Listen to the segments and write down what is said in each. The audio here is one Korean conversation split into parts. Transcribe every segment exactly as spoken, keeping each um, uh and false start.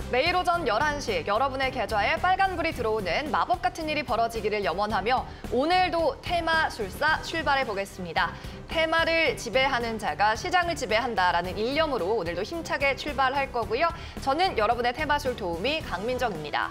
매일 오전 열한 시 여러분의 계좌에 빨간불이 들어오는 마법 같은 일이 벌어지기를 염원하며 오늘도 테마술사 출발해 보겠습니다. 테마를 지배하는 자가 시장을 지배한다라는 일념으로 오늘도 힘차게 출발할 거고요. 저는 여러분의 테마술 도우미 강민정입니다.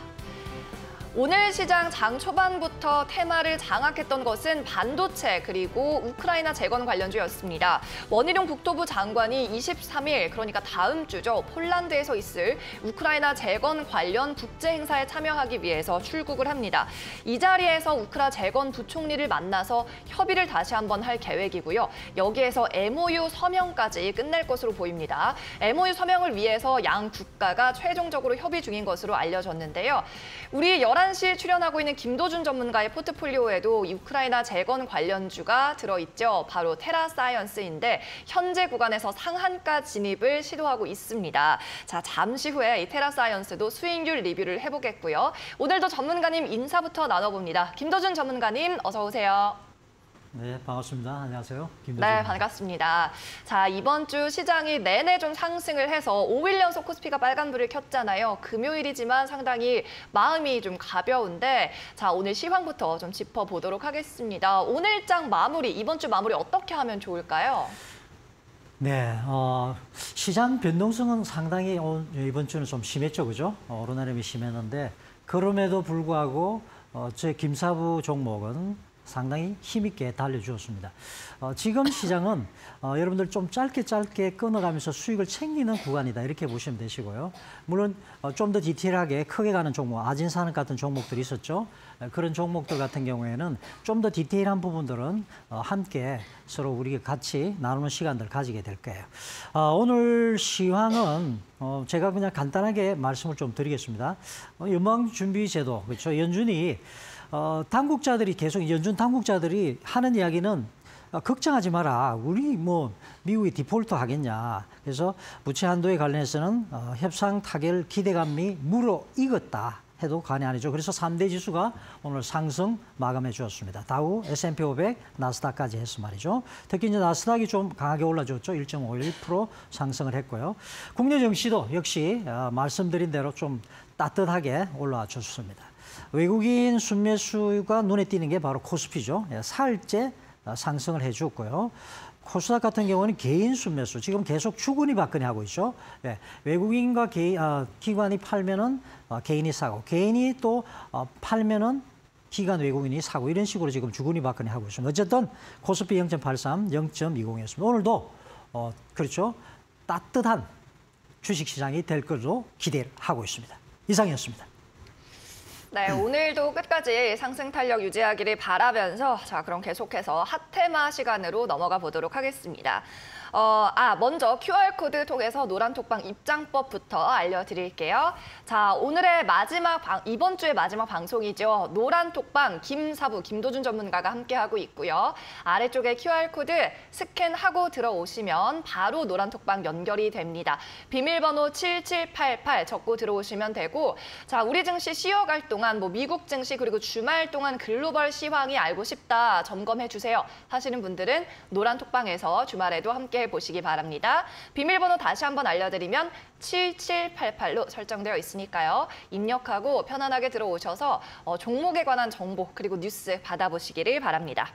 오늘 시장 장 초반부터 테마를 장악했던 것은 반도체 그리고 우크라이나 재건 관련주였습니다. 원희룡 국토부 장관이 이십삼 일, 그러니까 다음 주죠, 폴란드에서 있을 우크라이나 재건 관련 국제 행사에 참여하기 위해서 출국을 합니다. 이 자리에서 우크라 재건 부총리를 만나서 협의를 다시 한번 할 계획이고요. 여기에서 엠오유 서명까지 끝낼 것으로 보입니다. 엠오유 서명을 위해서 양 국가가 최종적으로 협의 중인 것으로 알려졌는데요. 우리 열한 시 출연하고 있는 김도준 전문가의 포트폴리오에도 우크라이나 재건 관련주가 들어있죠. 바로 테라사이언스인데 현재 구간에서 상한가 진입을 시도하고 있습니다. 자, 잠시 후에 이 테라사이언스도 수익률 리뷰를 해보겠고요. 오늘도 전문가님 인사부터 나눠봅니다. 김도준 전문가님 어서 오세요. 네, 반갑습니다. 안녕하세요. 김도준. 네, 반갑습니다. 자, 이번 주 시장이 내내 좀 상승을 해서 오 일 연속 코스피가 빨간불을 켰잖아요. 금요일이지만 상당히 마음이 좀 가벼운데, 자, 오늘 시황부터 좀 짚어보도록 하겠습니다. 오늘장 마무리, 이번 주 마무리 어떻게 하면 좋을까요? 네, 어, 시장 변동성은 상당히 이번 주는 좀 심했죠, 그죠? 어, 오르내림이 심했는데, 그럼에도 불구하고 어, 제 김사부 종목은 상당히 힘있게 달려주었습니다. 어, 지금 시장은 어, 여러분들 좀 짧게 짧게 끊어가면서 수익을 챙기는 구간이다, 이렇게 보시면 되시고요. 물론 어, 좀 더 디테일하게 크게 가는 종목, 아진산업 같은 종목들이 있었죠. 그런 종목들 같은 경우에는 좀 더 디테일한 부분들은 어, 함께 서로 우리가 같이 나누는 시간들을 가지게 될 거예요. 어, 오늘 시황은 어, 제가 그냥 간단하게 말씀을 좀 드리겠습니다. 어, 연방준비제도, 그렇죠. 연준이 어, 당국자들이 계속, 연준 당국자들이 하는 이야기는 어, 걱정하지 마라. 우리 뭐 미국이 디폴트 하겠냐. 그래서 부채 한도에 관련해서는 어, 협상 타결 기대감이 무르익었다 해도 과언이 아니죠. 그래서 삼 대 지수가 오늘 상승 마감해 주었습니다. 다우, 에스 앤 피 오백, 나스닥까지 해서 말이죠. 특히 이제 나스닥이 좀 강하게 올라줬죠. 일 점 오일 퍼센트 상승을 했고요. 국내 증시도 역시 어, 말씀드린 대로 좀 따뜻하게 올라와 줬습니다. 외국인 순매수가 눈에 띄는 게 바로 코스피죠. 사흘째 상승을 해줬고요. 코스닥 같은 경우는 개인 순매수, 지금 계속 주거니 받거니 하고 있죠. 예, 외국인과 개인, 어, 기관이 팔면은 어, 개인이 사고, 개인이 또 어, 팔면은 기관 외국인이 사고, 이런 식으로 지금 주거니 받거니 하고 있습니다. 어쨌든 코스피 영 점 팔삼, 영 점 이공이었습니다. 오늘도 어, 그렇죠, 따뜻한 주식시장이 될 것으로 기대를 하고 있습니다. 이상이었습니다. 네, 오늘도 끝까지 상승 탄력 유지하기를 바라면서, 자, 그럼 계속해서 핫테마 시간으로 넘어가 보도록 하겠습니다. 어, 아, 먼저 큐알코드 통해서 노란톡방 입장법부터 알려드릴게요. 자, 오늘의 마지막, 방, 이번 주의 마지막 방송이죠. 노란톡방 김사부, 김도준 전문가가 함께하고 있고요. 아래쪽에 큐알코드 스캔하고 들어오시면 바로 노란톡방 연결이 됩니다. 비밀번호 칠칠팔팔 적고 들어오시면 되고, 자, 우리 증시 쉬어갈 동안 뭐 미국 증시 그리고 주말 동안 글로벌 시황이 알고 싶다, 점검해 주세요 하시는 분들은 노란톡방에서 주말에도 함께 보시기 바랍니다. 비밀번호 다시 한번 알려드리면 칠칠팔팔로 설정되어 있으니까요. 입력하고 편안하게 들어오셔서 어, 종목에 관한 정보 그리고 뉴스 받아보시기를 바랍니다.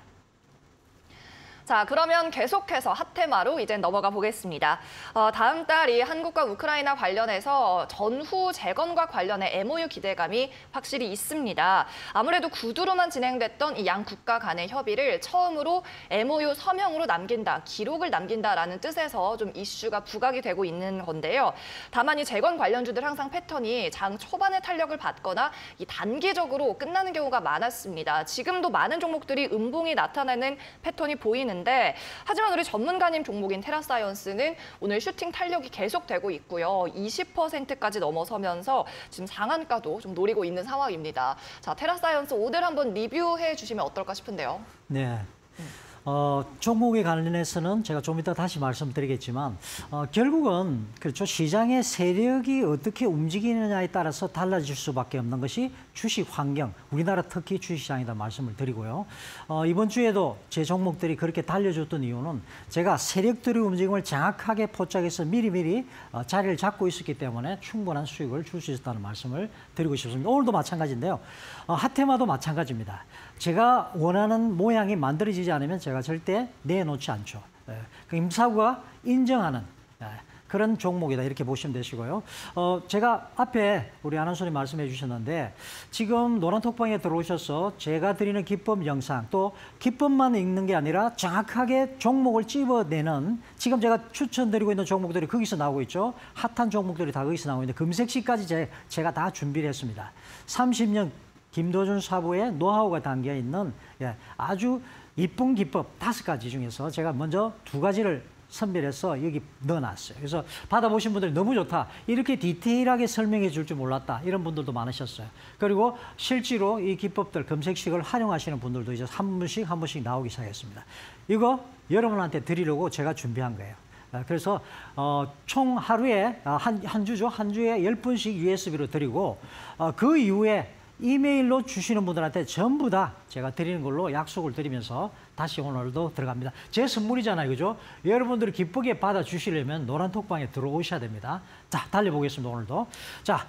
자, 그러면 계속해서 핫테마로 이제 넘어가 보겠습니다. 어, 다음 달 이 한국과 우크라이나 관련해서 전후 재건과 관련해 엠오유 기대감이 확실히 있습니다. 아무래도 구두로만 진행됐던 이 양 국가 간의 협의를 처음으로 엠오유 서명으로 남긴다, 기록을 남긴다라는 뜻에서 좀 이슈가 부각이 되고 있는 건데요. 다만 이 재건 관련주들 항상 패턴이 장 초반에 탄력을 받거나 이 단기적으로 끝나는 경우가 많았습니다. 지금도 많은 종목들이 음봉이 나타나는 패턴이 보이는데, 하지만 우리 전문가님 종목인 테라사이언스는 오늘 슈팅 탄력이 계속되고 있고요. 이십 퍼센트까지 넘어서면서 지금 상한가도 좀 노리고 있는 상황입니다. 자, 테라사이언스 오늘 한번 리뷰해 주시면 어떨까 싶은데요. 네. 어, 종목에 관련해서는 제가 좀 이따 다시 말씀드리겠지만 어, 결국은 그렇죠. 시장의 세력이 어떻게 움직이느냐에 따라서 달라질 수밖에 없는 것이 주식 환경, 우리나라 특히 주식시장이다 말씀을 드리고요. 어, 이번 주에도 제 종목들이 그렇게 달려줬던 이유는 제가 세력들의 움직임을 정확하게 포착해서 미리미리 어, 자리를 잡고 있었기 때문에 충분한 수익을 줄 수 있었다는 말씀을 드리고 싶습니다. 오늘도 마찬가지인데요. 어, 핫테마도 마찬가지입니다. 제가 원하는 모양이 만들어지지 않으면 제가 절대 내놓지 않죠. 예, 그 임사구가 인정하는 예, 그런 종목이다 이렇게 보시면 되시고요. 어, 제가 앞에 우리 아나운서님 말씀해 주셨는데 지금 노란톡방에 들어오셔서 제가 드리는 기법 영상 또 기법만 읽는 게 아니라 정확하게 종목을 찝어내는 지금 제가 추천드리고 있는 종목들이 거기서 나오고 있죠. 핫한 종목들이 다 거기서 나오고 있는데 금색시까지 제, 제가 다 준비를 했습니다. 삼십 년 김도준 사부의 노하우가 담겨 있는 예, 아주 이쁜 기법 다섯 가지 중에서 제가 먼저 두 가지를 선별해서 여기 넣어놨어요. 그래서 받아보신 분들이 너무 좋다. 이렇게 디테일하게 설명해 줄 줄 몰랐다. 이런 분들도 많으셨어요. 그리고 실제로 이 기법들, 검색식을 활용하시는 분들도 이제 한 분씩 한 분씩 나오기 시작했습니다. 이거 여러분한테 드리려고 제가 준비한 거예요. 그래서 어, 총 하루에 한, 한 주죠. 한 주에 열 분씩 유에스비로 드리고 어, 그 이후에 이메일로 주시는 분들한테 전부 다 제가 드리는 걸로 약속을 드리면서 다시 오늘도 들어갑니다. 제 선물이잖아요. 그죠? 여러분들이 기쁘게 받아주시려면 노란톡방에 들어오셔야 됩니다. 자, 달려보겠습니다. 오늘도. 자,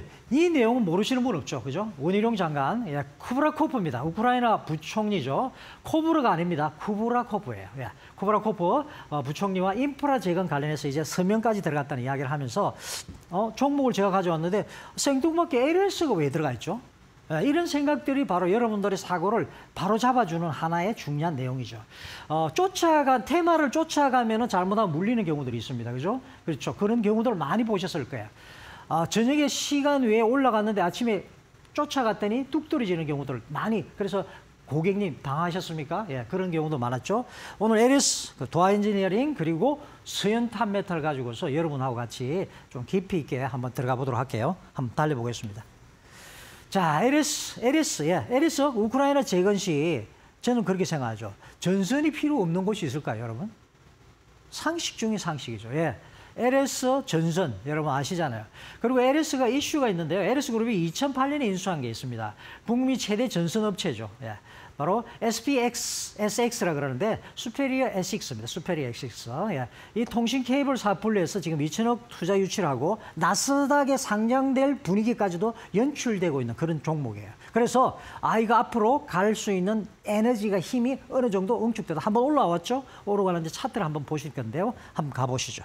이 내용은 모르시는 분 없죠. 그죠? 원희룡 장관, 예, 쿠브라코프입니다. 우크라이나 부총리죠. 코브르가 아닙니다. 쿠브라코프예요. 예, 쿠브라코프 어, 부총리와 인프라 재건 관련해서 이제 서명까지 들어갔다는 이야기를 하면서 어, 종목을 제가 가져왔는데 생뚱맞게 엘에스가 왜 들어가 있죠? 이런 생각들이 바로 여러분들의 사고를 바로 잡아주는 하나의 중요한 내용이죠. 어, 쫓아간, 테마를 쫓아가면 잘못하면 물리는 경우들이 있습니다. 그죠? 그렇죠. 그런 경우들 많이 보셨을 거예요. 어, 저녁에 시간 외에 올라갔는데 아침에 쫓아갔더니 뚝 떨어지는 경우들 많이. 그래서 고객님 당하셨습니까? 예, 그런 경우도 많았죠. 오늘 엘에스, 그 도화 엔지니어링 그리고 수연탄 메탈 가지고서 여러분하고 같이 좀 깊이 있게 한번 들어가 보도록 할게요. 한번 달려보겠습니다. 자, 엘에스, 엘에스, 예, 엘에스 우크라이나 재건 시 저는 그렇게 생각하죠. 전선이 필요 없는 곳이 있을까요, 여러분? 상식 중에 상식이죠. 예, 엘에스 전선 여러분 아시잖아요. 그리고 엘에스가 이슈가 있는데요. 엘에스 그룹이 이천팔 년에 인수한 게 있습니다. 북미 최대 전선 업체죠. 예, 바로 에스피엑스에스엑스라 그러는데 수페리어 에스엑스입니다. 수페리어 에스엑스. 예. 이 통신 케이블 사업 분야에서 지금 이천억 투자 유치를 하고 나스닥에 상장될 분위기까지도 연출되고 있는 그런 종목이에요. 그래서 아 이거 앞으로 갈 수 있는 에너지가 힘이 어느 정도 응축되다. 한번 올라왔죠? 오르가는 이제 차트를 한번 보실 건데요. 한번 가보시죠.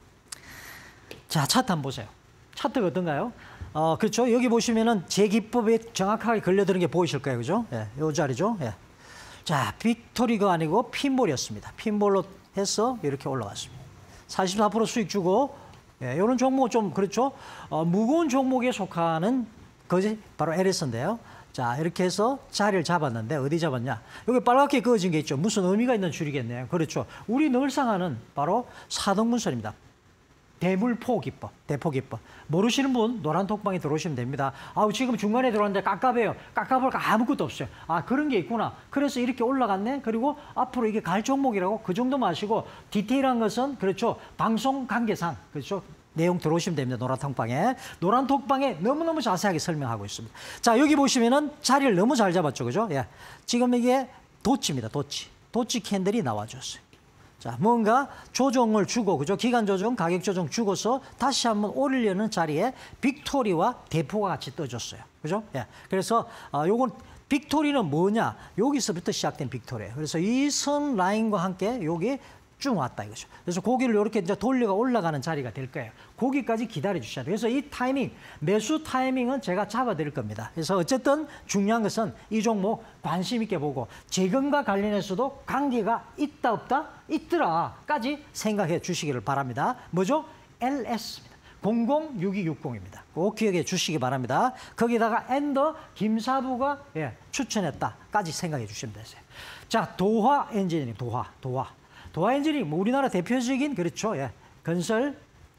자, 차트 한번 보세요. 차트가 어떤가요? 어, 그렇죠. 여기 보시면은 제 기법에 정확하게 걸려드는 게 보이실 거예요. 그죠? 예, 요 자리죠. 예. 자, 빅토리가 아니고 핀볼이었습니다. 핀볼로 해서 이렇게 올라갔습니다. 사십사 퍼센트 수익 주고, 예, 이런 종목 좀, 그렇죠. 어, 무거운 종목에 속하는 것이 바로 엘에스인데요. 자, 이렇게 해서 자리를 잡았는데, 어디 잡았냐? 여기 빨갛게 그어진 게 있죠. 무슨 의미가 있는 줄이겠네요. 그렇죠. 우리 늘상 하는 바로 사등분선입니다. 대물포 기법, 대포 기법. 모르시는 분 노란 톡방에 들어오시면 됩니다. 아우 지금 중간에 들어왔는데 깝깝해요. 깝깝할 거 아무것도 없어요. 아 그런 게 있구나. 그래서 이렇게 올라갔네. 그리고 앞으로 이게 갈 종목이라고 그 정도 마시고 디테일한 것은 그렇죠. 방송 관계상 그렇죠. 내용 들어오시면 됩니다. 노란 톡방에. 노란 톡방에 너무너무 자세하게 설명하고 있습니다. 자 여기 보시면은 자리를 너무 잘 잡았죠. 그죠? 예. 지금 이게 도치입니다. 도치. 도치 캔들이 나와줬어요. 자, 뭔가 조정을 주고, 그죠? 기간 조정, 가격 조정 주고서 다시 한번 오르려는 자리에 빅토리와 대포가 같이 떠줬어요. 그죠? 예. 그래서, 아, 요건, 빅토리는 뭐냐? 여기서부터 시작된 빅토리예요. 그래서 이 선 라인과 함께 여기 쭉 왔다 이거죠. 그래서 고기를 이렇게 이제 돌려가 올라가는 자리가 될 거예요. 고기까지 기다려 주셔야 돼요. 그래서 이 타이밍, 매수 타이밍은 제가 잡아 드릴 겁니다. 그래서 어쨌든 중요한 것은 이 종목 관심 있게 보고 재건과 관련해서도 관계가 있다 없다? 있더라까지 생각해 주시기를 바랍니다. 뭐죠? 엘에스입니다. 공공육이육공입니다. 꼭 기억해 주시기 바랍니다. 거기다가 엔더 김사부가 예, 추천했다까지 생각해 주시면 되세요. 자, 도화 엔지니어링, 도화, 도화. 도화 엔지니어링, 뭐 우리나라 대표적인 그렇죠. 예, 건설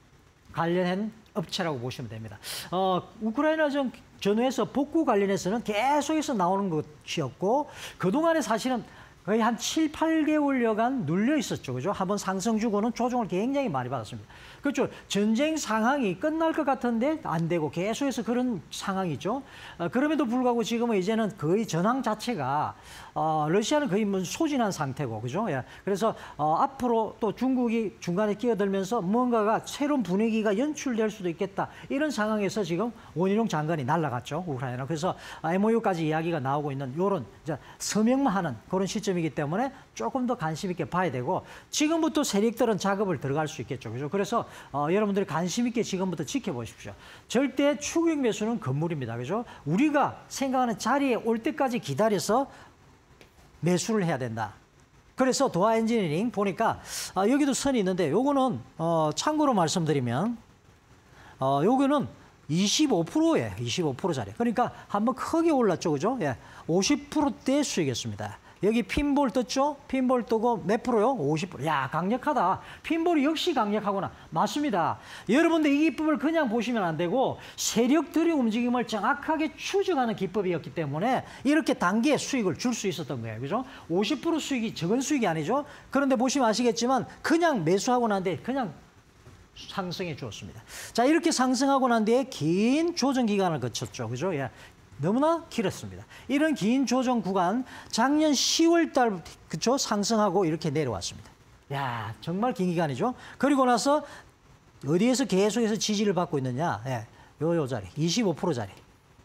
관련한 업체라고 보시면 됩니다. 어, 우크라이나 전 전후에서 복구 관련해서는 계속해서 나오는 것이었고 그동안에 사실은 거의 한 칠, 팔 개월여간 눌려 있었죠. 그죠? 한번 상승 주고는 조정을 굉장히 많이 받았습니다. 그렇죠. 전쟁 상황이 끝날 것 같은데 안 되고 계속해서 그런 상황이죠. 어, 그럼에도 불구하고 지금은 이제는 거의 전황 자체가 어, 러시아는 거의 뭐 소진한 상태고, 그죠? 예. 그래서 어, 앞으로 또 중국이 중간에 끼어들면서 뭔가가 새로운 분위기가 연출될 수도 있겠다. 이런 상황에서 지금 원희룡 장관이 날아갔죠, 우크라이나. 그래서 엠오유까지 이야기가 나오고 있는 이런 서명만 하는 그런 시점이기 때문에 조금 더 관심 있게 봐야 되고, 지금부터 세력들은 작업을 들어갈 수 있겠죠, 그죠? 그래서 어, 여러분들이 관심 있게 지금부터 지켜보십시오. 절대 추격 매수는 건물입니다, 그죠? 우리가 생각하는 자리에 올 때까지 기다려서 매수를 해야 된다. 그래서 도화 엔지니어링 보니까 아, 여기도 선이 있는데 요거는 어, 참고로 말씀드리면 어, 요거는 이십오 퍼센트에 이십오 퍼센트짜리. 그러니까 한번 크게 올랐죠, 그죠? 예, 오십 퍼센트대 수익이었습니다. 여기 핀볼 떴죠? 핀볼 뜨고 몇 프로요? 오십 퍼센트. 야, 강력하다. 핀볼이 역시 강력하구나. 맞습니다. 여러분들 이 기법을 그냥 보시면 안 되고 세력들의 움직임을 정확하게 추적하는 기법이었기 때문에 이렇게 단기에 수익을 줄 수 있었던 거예요. 그죠? 오십 퍼센트 수익이 적은 수익이 아니죠? 그런데 보시면 아시겠지만 그냥 매수하고 난 뒤에 그냥 상승해 주었습니다. 자, 이렇게 상승하고 난 뒤에 긴 조정 기간을 거쳤죠. 그죠? 예. 너무나 길었습니다. 이런 긴 조정 구간 작년 시월 달 그쵸 상승하고 이렇게 내려왔습니다. 야, 정말 긴 기간이죠. 그리고 나서 어디에서 계속해서 지지를 받고 있느냐? 예, 요, 요 자리, 이십오 퍼센트 자리.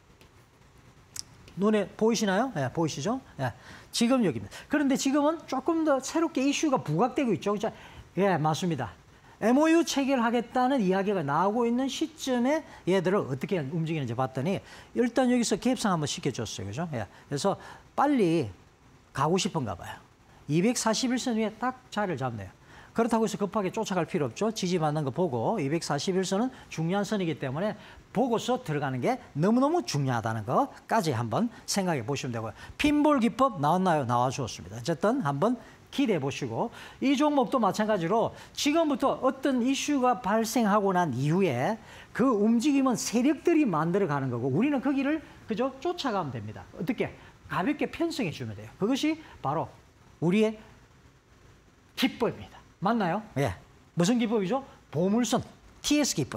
눈에 보이시나요? 예, 보이시죠? 예, 지금 여기입니다. 그런데 지금은 조금 더 새롭게 이슈가 부각되고 있죠. 그죠? 예, 맞습니다. 엠오유 체결하겠다는 이야기가 나오고 있는 시점에 얘들을 어떻게 움직이는지 봤더니 일단 여기서 갭상 한번 시켜줬어요. 그죠? 예. 그래서 빨리 가고 싶은가 봐요. 이백사십일 선 위에 딱 자리를 잡네요. 그렇다고 해서 급하게 쫓아갈 필요 없죠. 지지받는 거 보고 이백사십일 선은 중요한 선이기 때문에 보고서 들어가는 게 너무너무 중요하다는 것까지 한번 생각해 보시면 되고요. 핀볼 기법 나왔나요? 나와 주었습니다. 어쨌든 한번 기대해 보시고 이 종목도 마찬가지로 지금부터 어떤 이슈가 발생하고 난 이후에 그 움직임은 세력들이 만들어가는 거고 우리는 거기를 그저 쫓아가면 됩니다. 어떻게? 가볍게 편성해 주면 돼요. 그것이 바로 우리의 기법입니다. 맞나요? 예. 무슨 기법이죠? 보물선, 티에스 기법.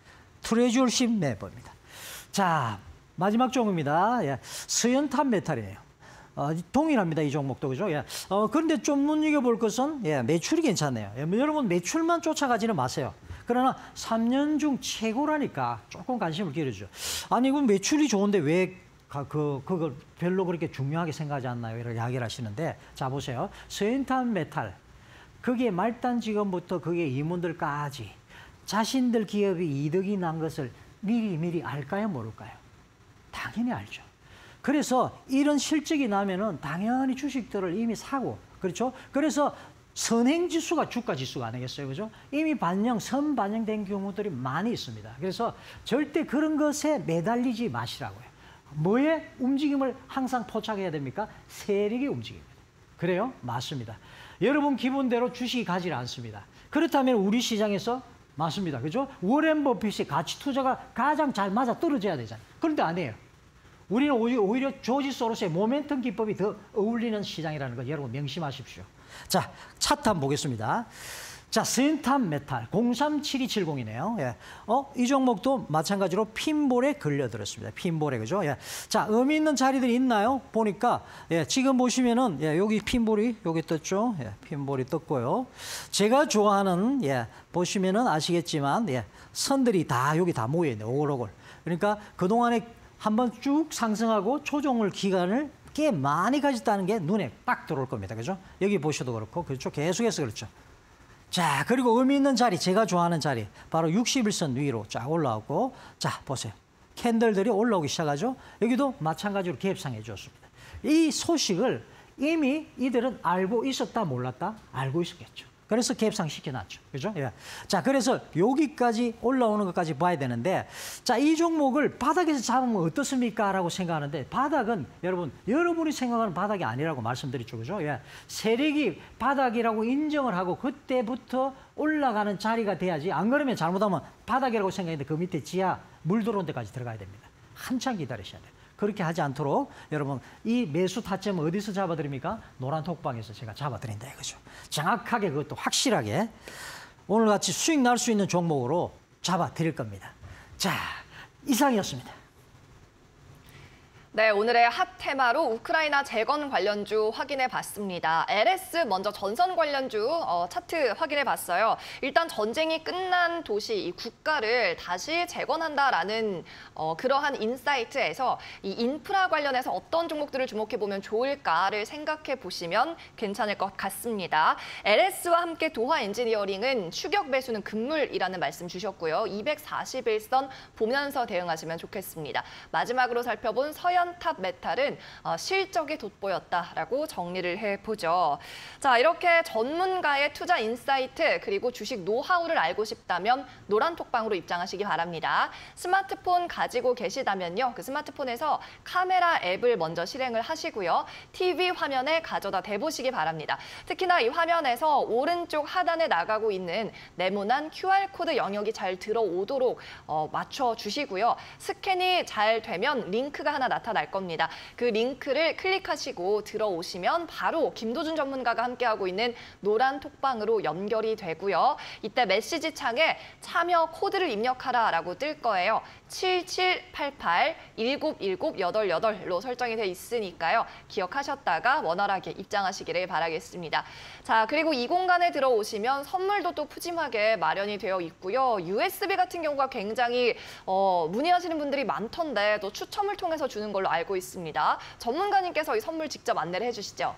트레저십 매버입니다. 자, 마지막 종목입니다. 예. 서연탄 메탈이에요. 어, 동일합니다. 이 종목도. 그죠? 예. 어, 그런데 좀 눈여겨볼 것은, 예, 매출이 괜찮네요. 예, 여러분, 매출만 쫓아가지는 마세요. 그러나 삼 년 중 최고라니까 조금 관심을 기울여주죠. 아니, 그럼 매출이 좋은데 왜 그, 그걸 별로 그렇게 중요하게 생각하지 않나요? 이렇게 이야기를 하시는데, 자, 보세요. 서연탄 메탈. 거기에 말단 직원부터 거기에 임원들까지 자신들 기업이 이득이 난 것을 미리 미리 알까요? 모를까요? 당연히 알죠. 그래서 이런 실적이 나면은 당연히 주식들을 이미 사고, 그렇죠? 그래서 선행지수가 주가지수가 아니겠어요, 그죠? 이미 반영, 선반영된 경우들이 많이 있습니다. 그래서 절대 그런 것에 매달리지 마시라고요. 뭐의 움직임을 항상 포착해야 됩니까? 세력의 움직임입니다. 그래요? 맞습니다. 여러분 기분대로 주식이 가지 않습니다. 그렇다면 우리 시장에서 맞습니다, 그죠? 워렌 버핏이 가치 투자가 가장 잘 맞아 떨어져야 되잖아요. 그런데 아니에요. 우리는 오히려 조지 소로스의 모멘텀 기법이 더 어울리는 시장이라는 거 여러분 명심하십시오. 자, 차트 한번 보겠습니다. 자, 서연탄 메탈 공삼칠이칠공이네요. 예. 어, 이 종목도 마찬가지로 핀볼에 걸려들었습니다. 핀볼에, 그죠? 예. 자, 의미 있는 자리들이 있나요? 보니까, 예, 지금 보시면은, 예, 여기 핀볼이, 여기 떴죠? 예, 핀볼이 떴고요. 제가 좋아하는, 예, 보시면은 아시겠지만, 예, 선들이 다, 여기 다 모여있네요. 오글오글. 그러니까 그동안에 한번 쭉 상승하고 초종을 기간을 꽤 많이 가졌다는 게 눈에 딱 들어올 겁니다. 그죠? 여기 보셔도 그렇고, 그렇죠? 계속해서 그렇죠. 자, 그리고 의미 있는 자리, 제가 좋아하는 자리, 바로 육십일 선 위로 쫙 올라오고, 자, 보세요. 캔들들이 올라오기 시작하죠? 여기도 마찬가지로 갭상해 줬습니다. 이 소식을 이미 이들은 알고 있었다, 몰랐다? 알고 있었겠죠. 그래서 갭상 시켜놨죠. 그죠? 예. 자, 그래서 여기까지 올라오는 것까지 봐야 되는데, 자, 이 종목을 바닥에서 잡으면 어떻습니까? 라고 생각하는데, 바닥은 여러분, 여러분이 생각하는 바닥이 아니라고 말씀드렸죠. 그죠? 예. 세력이 바닥이라고 인정을 하고, 그때부터 올라가는 자리가 돼야지, 안 그러면 잘못하면 바닥이라고 생각했는데, 그 밑에 지하 물 들어온 데까지 들어가야 됩니다. 한참 기다리셔야 돼요. 그렇게 하지 않도록 여러분 이 매수 타점 어디서 잡아드립니까? 노란 톡방에서 제가 잡아드린다 이거죠. 정확하게 그것도 확실하게 오늘같이 수익 날 수 있는 종목으로 잡아드릴 겁니다. 자, 이상이었습니다. 네, 오늘의 핫 테마로 우크라이나 재건 관련주 확인해 봤습니다. 엘에스 먼저 전선 관련주 어, 차트 확인해 봤어요. 일단 전쟁이 끝난 도시, 이 국가를 다시 재건한다라는 어, 그러한 인사이트에서 이 인프라 관련해서 어떤 종목들을 주목해 보면 좋을까를 생각해 보시면 괜찮을 것 같습니다. 엘에스와 함께 도화 엔지니어링은 추격 매수는 금물이라는 말씀 주셨고요. 이백사십일 선 보면서 대응하시면 좋겠습니다. 마지막으로 살펴본 서현 탑 메탈은 어, 실적이 돋보였다라고 정리를 해보죠. 자, 이렇게 전문가의 투자 인사이트 그리고 주식 노하우를 알고 싶다면 노란 톡방으로 입장하시기 바랍니다. 스마트폰 가지고 계시다면요. 그 스마트폰에서 카메라 앱을 먼저 실행을 하시고요. 티비 화면에 가져다 대보시기 바랍니다. 특히나 이 화면에서 오른쪽 하단에 나가고 있는 네모난 큐알코드 영역이 잘 들어오도록 어, 맞춰주시고요. 스캔이 잘 되면 링크가 하나 나타날 겁니다. 그 링크를 클릭하시고 들어오시면 바로 김도준 전문가가 함께하고 있는 노란 톡방으로 연결이 되고요. 이때 메시지 창에 참여 코드를 입력하라라고 뜰 거예요. 칠칠팔팔 일구일구팔팔로 설정이 돼 있으니까요. 기억하셨다가 원활하게 입장하시기를 바라겠습니다. 자, 그리고 이 공간에 들어오시면 선물도 또 푸짐하게 마련이 되어 있고요. 유에스비 같은 경우가 굉장히 어, 문의하시는 분들이 많던데 또 추첨을 통해서 주는 걸로 알고 있습니다. 전문가님께서 이 선물 직접 안내를 해주시죠.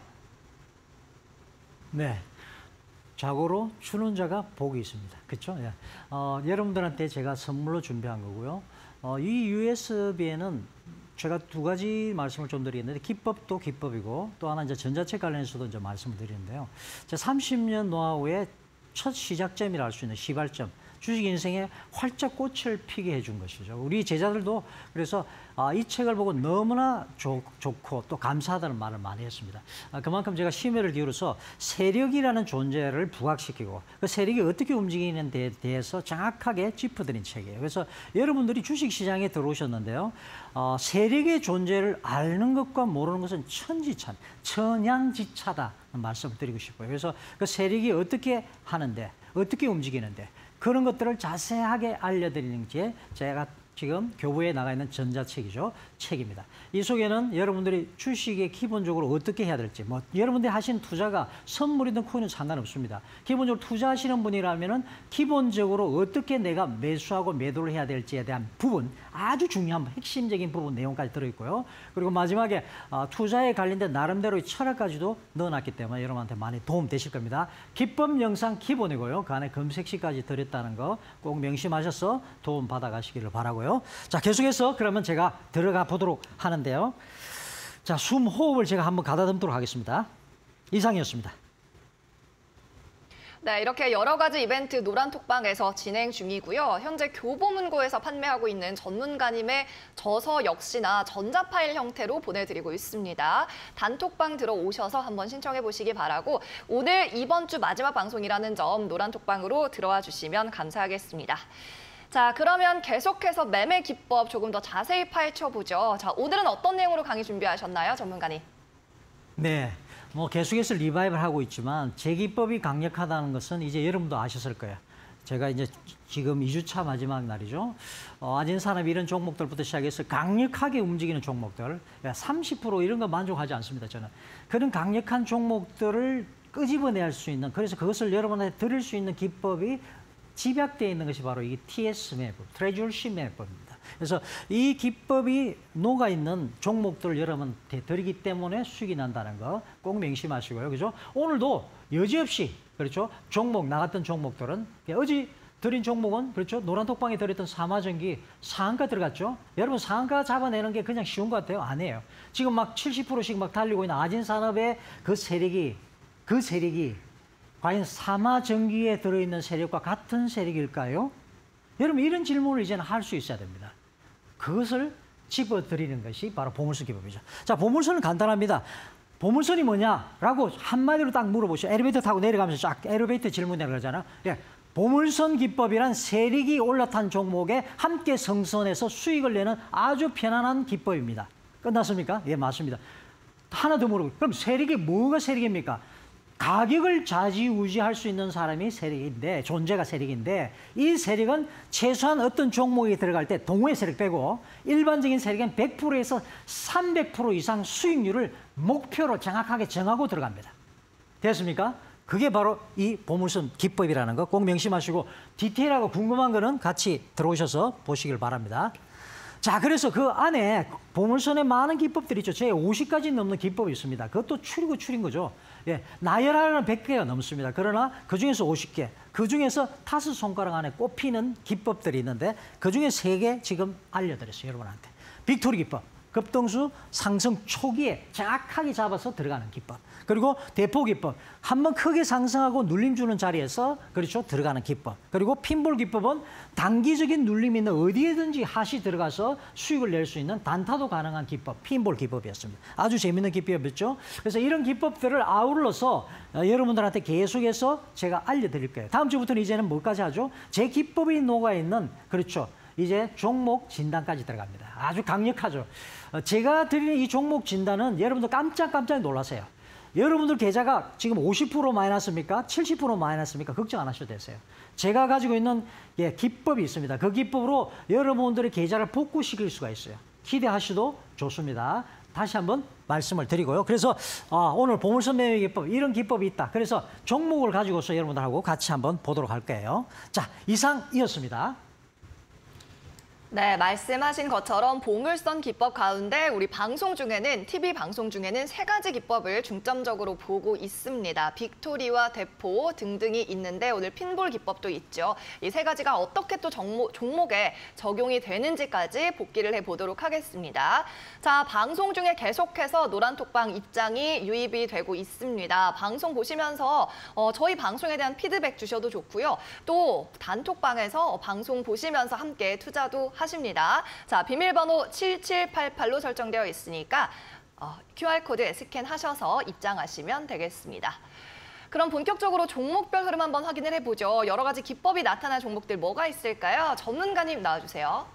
네. 자고로 주는 자가 복이 있습니다. 그렇죠? 예. 어, 여러분들한테 제가 선물로 준비한 거고요. 어, 이 유에스비에는 제가 두 가지 말씀을 좀 드리겠는데 기법도 기법이고 또 하나 이제 전자책 관련해서도 이제 말씀을 드리는데요. 제 삼십 년 노하우의 첫 시작점이라 할 수 있는 시발점. 주식 인생에 활짝 꽃을 피게 해준 것이죠. 우리 제자들도 그래서 아, 이 책을 보고 너무나 좋, 좋고 또 감사하다는 말을 많이 했습니다. 아, 그만큼 제가 심혈을 기울여서 세력이라는 존재를 부각시키고 그 세력이 어떻게 움직이는 데 대해서 정확하게 짚어드린 책이에요. 그래서 여러분들이 주식시장에 들어오셨는데요. 어, 세력의 존재를 아는 것과 모르는 것은 천지찬, 천양지차다는 말씀을 드리고 싶어요. 그래서 그 세력이 어떻게 하는데, 어떻게 움직이는데 그런 것들을 자세하게 알려드리는 게 제가 지금 교부에 나가 있는 전자책이죠. 책입니다. 이 속에는 여러분들이 주식에 기본적으로 어떻게 해야 될지, 뭐 여러분들이 하신 투자가 선물이든 코인은 상관없습니다. 기본적으로 투자하시는 분이라면은 기본적으로 어떻게 내가 매수하고 매도를 해야 될지에 대한 부분, 아주 중요한 핵심적인 부분 내용까지 들어있고요. 그리고 마지막에 어, 투자에 관련된 나름대로의 철학까지도 넣어놨기 때문에 여러분한테 많이 도움 되실 겁니다. 기법 영상 기본이고요. 그 안에 검색시까지 들었다는 거 꼭 명심하셔서 도움 받아가시기를 바라고요. 자, 계속해서 그러면 제가 들어가 보도록 하는데요. 자, 숨 호흡을 제가 한번 가다듬도록 하겠습니다. 이상이었습니다. 네, 이렇게 여러 가지 이벤트 노란 톡방에서 진행 중이고요. 현재 교보문고에서 판매하고 있는 전문가님의 저서 역시나 전자 파일 형태로 보내드리고 있습니다. 단톡방 들어오셔서 한번 신청해 보시기 바라고 오늘 이번 주 마지막 방송이라는 점 노란 톡방으로 들어와 주시면 감사하겠습니다. 자, 그러면 계속해서 매매 기법 조금 더 자세히 파헤쳐보죠. 자, 오늘은 어떤 내용으로 강의 준비하셨나요, 전문가님? 네, 뭐 계속해서 리바이벌 하고 있지만 제 기법이 강력하다는 것은 이제 여러분도 아셨을 거예요. 제가 이제 지금 이 주차 마지막 날이죠. 어, 아진산업 이런 종목들부터 시작해서 강력하게 움직이는 종목들, 삼십 퍼센트 이런 거 만족하지 않습니다, 저는. 그런 강력한 종목들을 끄집어낼 수 있는, 그래서 그것을 여러분한테 들을 수 있는 기법이 집약되어 있는 것이 바로 이 티에스 매법, 트레저시 매법입니다. 그래서 이 기법이 녹아있는 종목들을 여러분한테 드리기 때문에 수익이 난다는 거 꼭 명심하시고요. 그죠? 오늘도 여지없이, 그렇죠? 종목, 나갔던 종목들은, 어제 드린 종목은, 그렇죠? 노란톡방에 들었던 삼화전기 상한가 들어갔죠? 여러분, 상한가 잡아내는 게 그냥 쉬운 것 같아요? 아니에요. 지금 막 칠십 퍼센트씩 막 달리고 있는 아진산업의 그 세력이, 그 세력이 과연 삼화전기에 들어있는 세력과 같은 세력일까요? 여러분, 이런 질문을 이제는 할 수 있어야 됩니다. 그것을 짚어드리는 것이 바로 보물선 기법이죠. 자, 보물선은 간단합니다. 보물선이 뭐냐라고 한마디로 딱 물어보시죠. 엘리베이터 타고 내려가면서 쫙 엘리베이터 질문이라고 그러잖아요. 예, 보물선 기법이란 세력이 올라탄 종목에 함께 성선해서 수익을 내는 아주 편안한 기법입니다. 끝났습니까? 예, 맞습니다. 하나 더 물어보고. 그럼 세력이 뭐가 세력입니까? 가격을 좌지우지할 수 있는 사람이 세력인데, 존재가 세력인데, 이 세력은 최소한 어떤 종목에 들어갈 때 동호회 세력 빼고 일반적인 세력은 백 퍼센트에서 삼백 퍼센트 이상 수익률을 목표로 정확하게 정하고 들어갑니다. 됐습니까? 그게 바로 이 보물선 기법이라는 거 꼭 명심하시고, 디테일하고 궁금한 거는 같이 들어오셔서 보시길 바랍니다. 자, 그래서 그 안에 보물선에 많은 기법들이 있죠. 제 오십 가지 넘는 기법이 있습니다. 그것도 추리고 추린 거죠. 예, 나열하려면 백 개가 넘습니다. 그러나 그중에서 오십 개, 그중에서 다섯 손가락 안에 꼽히는 기법들이 있는데 그중에 세 개 지금 알려드렸어요, 여러분한테. 빅토리 기법, 급등수 상승 초기에 정확하게 잡아서 들어가는 기법. 그리고 대포 기법, 한번 크게 상승하고 눌림 주는 자리에서 그렇죠 들어가는 기법. 그리고 핀볼 기법은 단기적인 눌림이 있는 어디에든지 핫이 들어가서 수익을 낼 수 있는 단타도 가능한 기법, 핀볼 기법이었습니다. 아주 재밌는 기법이었죠. 그래서 이런 기법들을 아울러서 여러분들한테 계속해서 제가 알려드릴 거예요. 다음 주부터는 이제는 뭐까지 하죠? 제 기법이 녹아있는 그렇죠. 이제 종목 진단까지 들어갑니다. 아주 강력하죠. 제가 드리는 이 종목 진단은 여러분들 깜짝깜짝 놀라세요. 여러분들 계좌가 지금 오십 퍼센트 마이너스입니까? 칠십 퍼센트 마이너스입니까? 걱정 안 하셔도 되세요. 제가 가지고 있는 예, 기법이 있습니다. 그 기법으로 여러분들의 계좌를 복구시킬 수가 있어요. 기대하셔도 좋습니다. 다시 한번 말씀을 드리고요. 그래서 아, 오늘 보물선 매매 기법, 이런 기법이 있다. 그래서 종목을 가지고서 여러분들하고 같이 한번 보도록 할 거예요. 자, 이상이었습니다. 네, 말씀하신 것처럼 보물선 기법 가운데 우리 방송 중에는, 티비 방송 중에는 세 가지 기법을 중점적으로 보고 있습니다. 빅토리와 대포 등등이 있는데 오늘 핀볼 기법도 있죠. 이 세 가지가 어떻게 또 종목, 종목에 적용이 되는지까지 복기를 해보도록 하겠습니다. 자, 방송 중에 계속해서 노란톡방 입장이 유입이 되고 있습니다. 방송 보시면서 어, 저희 방송에 대한 피드백 주셔도 좋고요. 또 단톡방에서 방송 보시면서 함께 투자도 하십니다. 자, 비밀번호 칠칠팔팔로 설정되어 있으니까 어, 큐알코드 스캔하셔서 입장하시면 되겠습니다. 그럼 본격적으로 종목별 흐름 한번 확인을 해보죠. 여러 가지 기법이 나타난 종목들 뭐가 있을까요? 전문가님 나와주세요.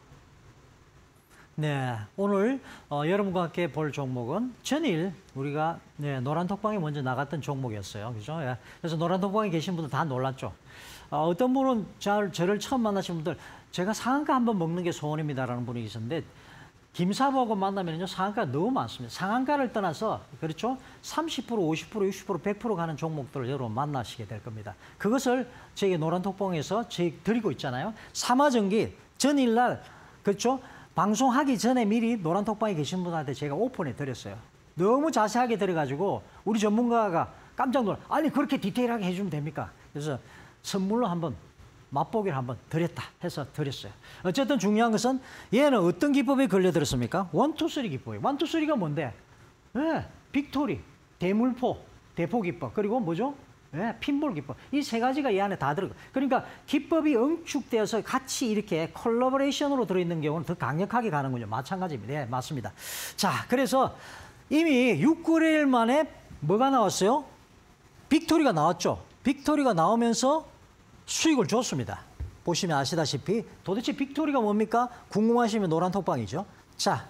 네, 오늘 어, 여러분과 함께 볼 종목은 전일 우리가 네, 노란톡방에 먼저 나갔던 종목이었어요. 그죠? 예. 그래서 노란톡방에 계신 분들 다 놀랐죠. 어, 어떤 분은 저, 저를 처음 만나신 분들, 제가 상한가 한번 먹는 게 소원입니다라는 분이 계셨는데, 김사부하고 만나면요 상한가가 너무 많습니다. 상한가를 떠나서 그렇죠 삼십 퍼센트, 오십 퍼센트, 육십 퍼센트, 백 퍼센트 가는 종목들을 여러분 만나시게 될 겁니다. 그것을 저희 노란톡방에서 저희 드리고 있잖아요. 삼화전기 전일날 그렇죠 방송하기 전에 미리 노란톡방에 계신 분한테 제가 오픈해 드렸어요. 너무 자세하게 들어가지고 우리 전문가가 깜짝 놀라. 아니 그렇게 디테일하게 해주면 됩니까? 그래서 선물로 한번 맛보기를 한번 드렸다 해서 드렸어요. 어쨌든 중요한 것은 얘는 어떤 기법에 걸려들었습니까? 원투쓰리 기법이에요. 원투쓰리가 뭔데? 네, 빅토리, 대물포, 대포 기법, 그리고 뭐죠? 네, 핀볼 기법. 이 세 가지가 이 안에 다 들어가. 그러니까 기법이 응축되어서 같이 이렇게 콜라보레이션으로 들어있는 경우는 더 강력하게 가는군요. 마찬가지입니다. 네, 맞습니다. 자, 그래서 이미 육, 구 일 만에 뭐가 나왔어요? 빅토리가 나왔죠. 빅토리가 나오면서 수익을 줬습니다. 보시면 아시다시피 도대체 빅토리가 뭡니까? 궁금하시면 노란톡방이죠. 자,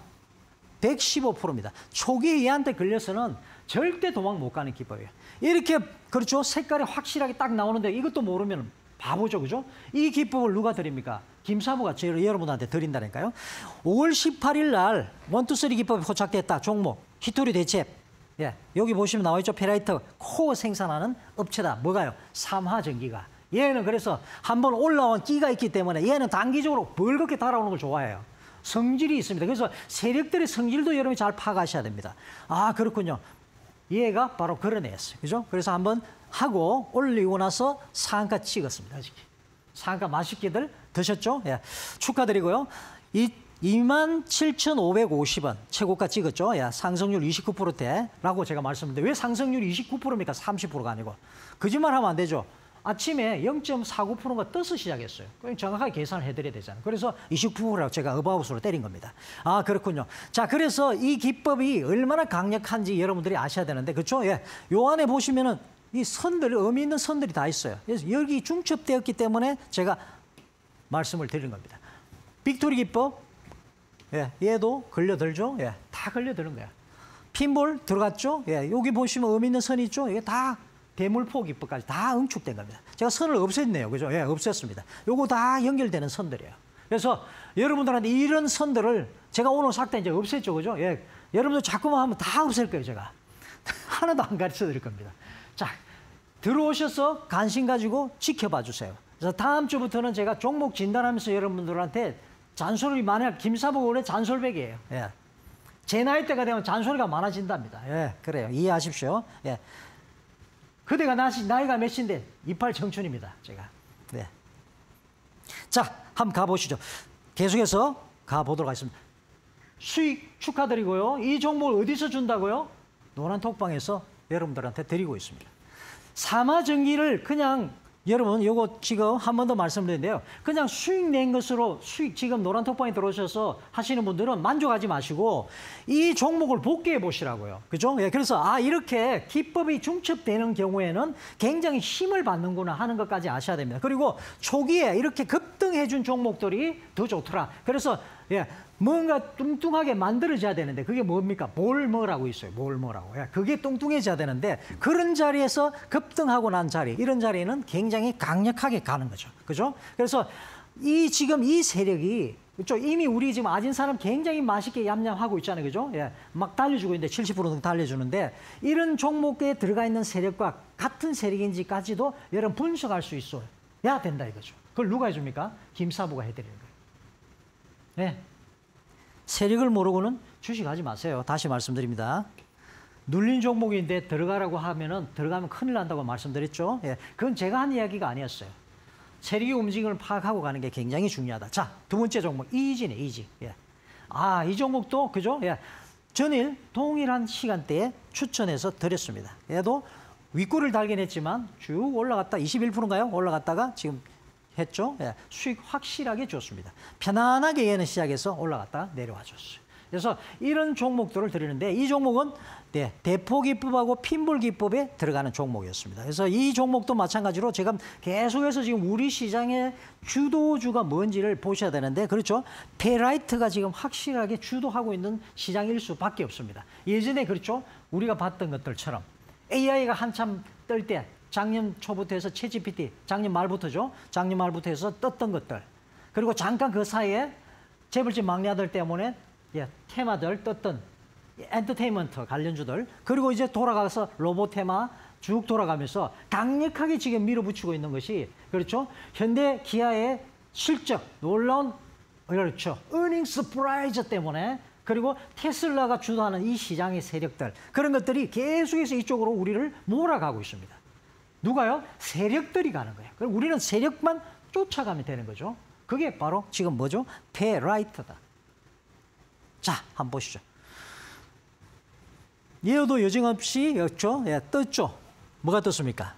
백십오 퍼센트입니다. 초기에 얘한테 걸려서는 절대 도망 못 가는 기법이에요. 이렇게 그렇죠. 색깔이 확실하게 딱 나오는데 이것도 모르면 바보죠. 그죠? 이 기법을 누가 드립니까? 김사부가 저희 여러분한테 드린다니까요. 오월 십팔일 날 원투쓰리 기법이 포착됐다. 종목 히토리 대체. 예, 여기 보시면 나와 있죠. 페라이트 코어 생산하는 업체다. 뭐가요? 삼화전기가. 얘는 그래서 한번 올라온 끼가 있기 때문에 얘는 단기적으로 벌겋게 달아오는 걸 좋아해요. 성질이 있습니다. 그래서 세력들의 성질도 여러분이 잘 파악하셔야 됩니다. 아, 그렇군요. 얘가 바로 그런 애였어요. 그죠? 그래서 한번 하고 올리고 나서 상한가 찍었습니다. 상한가 맛있게들 드셨죠? 예. 축하드리고요. 이 이만 칠천오백오십 원 최고가 찍었죠. 야, 상승률 이십구 퍼센트대라고 제가 말씀드렸는데 왜 상승률이 이십구 퍼센트입니까? 삼십 퍼센트가 아니고. 거짓말하면 안 되죠. 아침에 영 점 사구 퍼센트가 떠서 시작했어요. 그럼 정확하게 계산을 해드려야 되잖아요. 그래서 이십구 퍼센트라고 제가 어바웃으로 때린 겁니다. 아, 그렇군요. 자, 그래서 이 기법이 얼마나 강력한지 여러분들이 아셔야 되는데, 그렇죠? 예, 요 안에 보시면은 이 선들, 의미 있는 선들이 다 있어요. 그래서 여기 중첩되었기 때문에 제가 말씀을 드린 겁니다. 빅토리 기법, 예, 얘도 걸려들죠. 예, 다 걸려드는 거야. 핀볼 들어갔죠? 예, 여기 보시면 의미 있는 선이 있죠? 이게 다 대물포기법까지 다 응축된 겁니다. 제가 선을 없앴네요. 그죠? 예, 없앴습니다. 요거 다 연결되는 선들이에요. 그래서 여러분들한테 이런 선들을 제가 오늘 싹 다 이제 없앴죠. 그죠? 예, 여러분들 자꾸만 하면 다 없앨 거예요. 제가. 하나도 안 가르쳐 드릴 겁니다. 자, 들어오셔서 관심 가지고 지켜봐 주세요. 그래서 다음 주부터는 제가 종목 진단하면서 여러분들한테 잔소리 만약 김사부 원래 잔솔백이에요. 예. 제 나이 때가 되면 잔소리가 많아진답니다. 예, 그래요. 이해하십시오. 예. 그대가 나시, 나이가 몇인데 이팔 청춘입니다. 제가. 네. 자, 한번 가보시죠. 계속해서 가보도록 하겠습니다. 수익 축하드리고요. 이 종목을 어디서 준다고요? 노란톡방에서 여러분들한테 드리고 있습니다. 삼화전기를 그냥 여러분 요거 지금 한 번 더 말씀드리는데요. 그냥 수익 낸 것으로 수익 지금 노란톡방에 들어오셔서 하시는 분들은 만족하지 마시고 이 종목을 복귀해 보시라고요. 그죠? 예, 그래서 아 이렇게 기법이 중첩되는 경우에는 굉장히 힘을 받는구나 하는 것까지 아셔야 됩니다. 그리고 초기에 이렇게 급등해 준 종목들이 더 좋더라. 그래서 예, 뭔가 뚱뚱하게 만들어져야 되는데 그게 뭡니까? 볼머라고 있어요. 볼머라고. 예, 그게 뚱뚱해져야 되는데 그런 자리에서 급등하고 난 자리, 이런 자리는 굉장히 강력하게 가는 거죠. 그죠? 그래서 이 지금 이 세력이 그렇죠? 이미 우리 지금 아진 사람 굉장히 맛있게 얌얌하고 있잖아요. 그죠? 예, 막 달려주고 있는데 칠십 퍼센트 달려주는데 이런 종목에 들어가 있는 세력과 같은 세력인지까지도 여러분 분석할 수 있어야 된다 이거죠. 그걸 누가 해줍니까? 김사부가 해드리는 거예요. 네. 세력을 모르고는 주식하지 마세요. 다시 말씀드립니다. 눌린 종목인데 들어가라고 하면은 들어가면 큰일 난다고 말씀드렸죠. 예, 그건 제가 한 이야기가 아니었어요. 세력의 움직임을 파악하고 가는 게 굉장히 중요하다. 자, 두 번째 종목 이지네, 이지. 예. 아, 이 종목도 그죠? 예. 전일 동일한 시간대에 추천해서 드렸습니다. 얘도 윗골을 달긴 했지만 쭉 올라갔다 이십일 퍼센트인가요? 올라갔다가 지금 했죠. 예, 수익 확실하게 줬습니다. 편안하게 얘는 시작해서 올라갔다 내려와 줬어요. 그래서 이런 종목들을 드리는데 이 종목은 네, 대포기법하고 핀볼기법에 들어가는 종목이었습니다. 그래서 이 종목도 마찬가지로 제가 계속해서 지금 우리 시장의 주도주가 뭔지를 보셔야 되는데 그렇죠. 페라이트가 지금 확실하게 주도하고 있는 시장일 수밖에 없습니다. 예전에 그렇죠. 우리가 봤던 것들처럼 에이아이가 한참 뜰 때 작년 초부터 해서 챗지피티, 작년 말부터죠. 작년 말부터 해서 떴던 것들. 그리고 잠깐 그 사이에 재벌집 막내들 때문에 예, 테마들 떴던 엔터테인먼트 관련주들. 그리고 이제 돌아가서 로봇 테마 쭉 돌아가면서 강력하게 지금 밀어붙이고 있는 것이 그렇죠. 현대 기아의 실적, 놀라운 그렇죠. 어닝 서프라이즈 때문에 그리고 테슬라가 주도하는 이 시장의 세력들. 그런 것들이 계속해서 이쪽으로 우리를 몰아가고 있습니다. 누가요? 세력들이 가는 거예요. 그럼 우리는 세력만 쫓아가면 되는 거죠. 그게 바로 지금 뭐죠? 페라이트다. 자, 한번 보시죠. 얘도 여정없이 였죠? 예, 떴죠? 뭐가 떴습니까?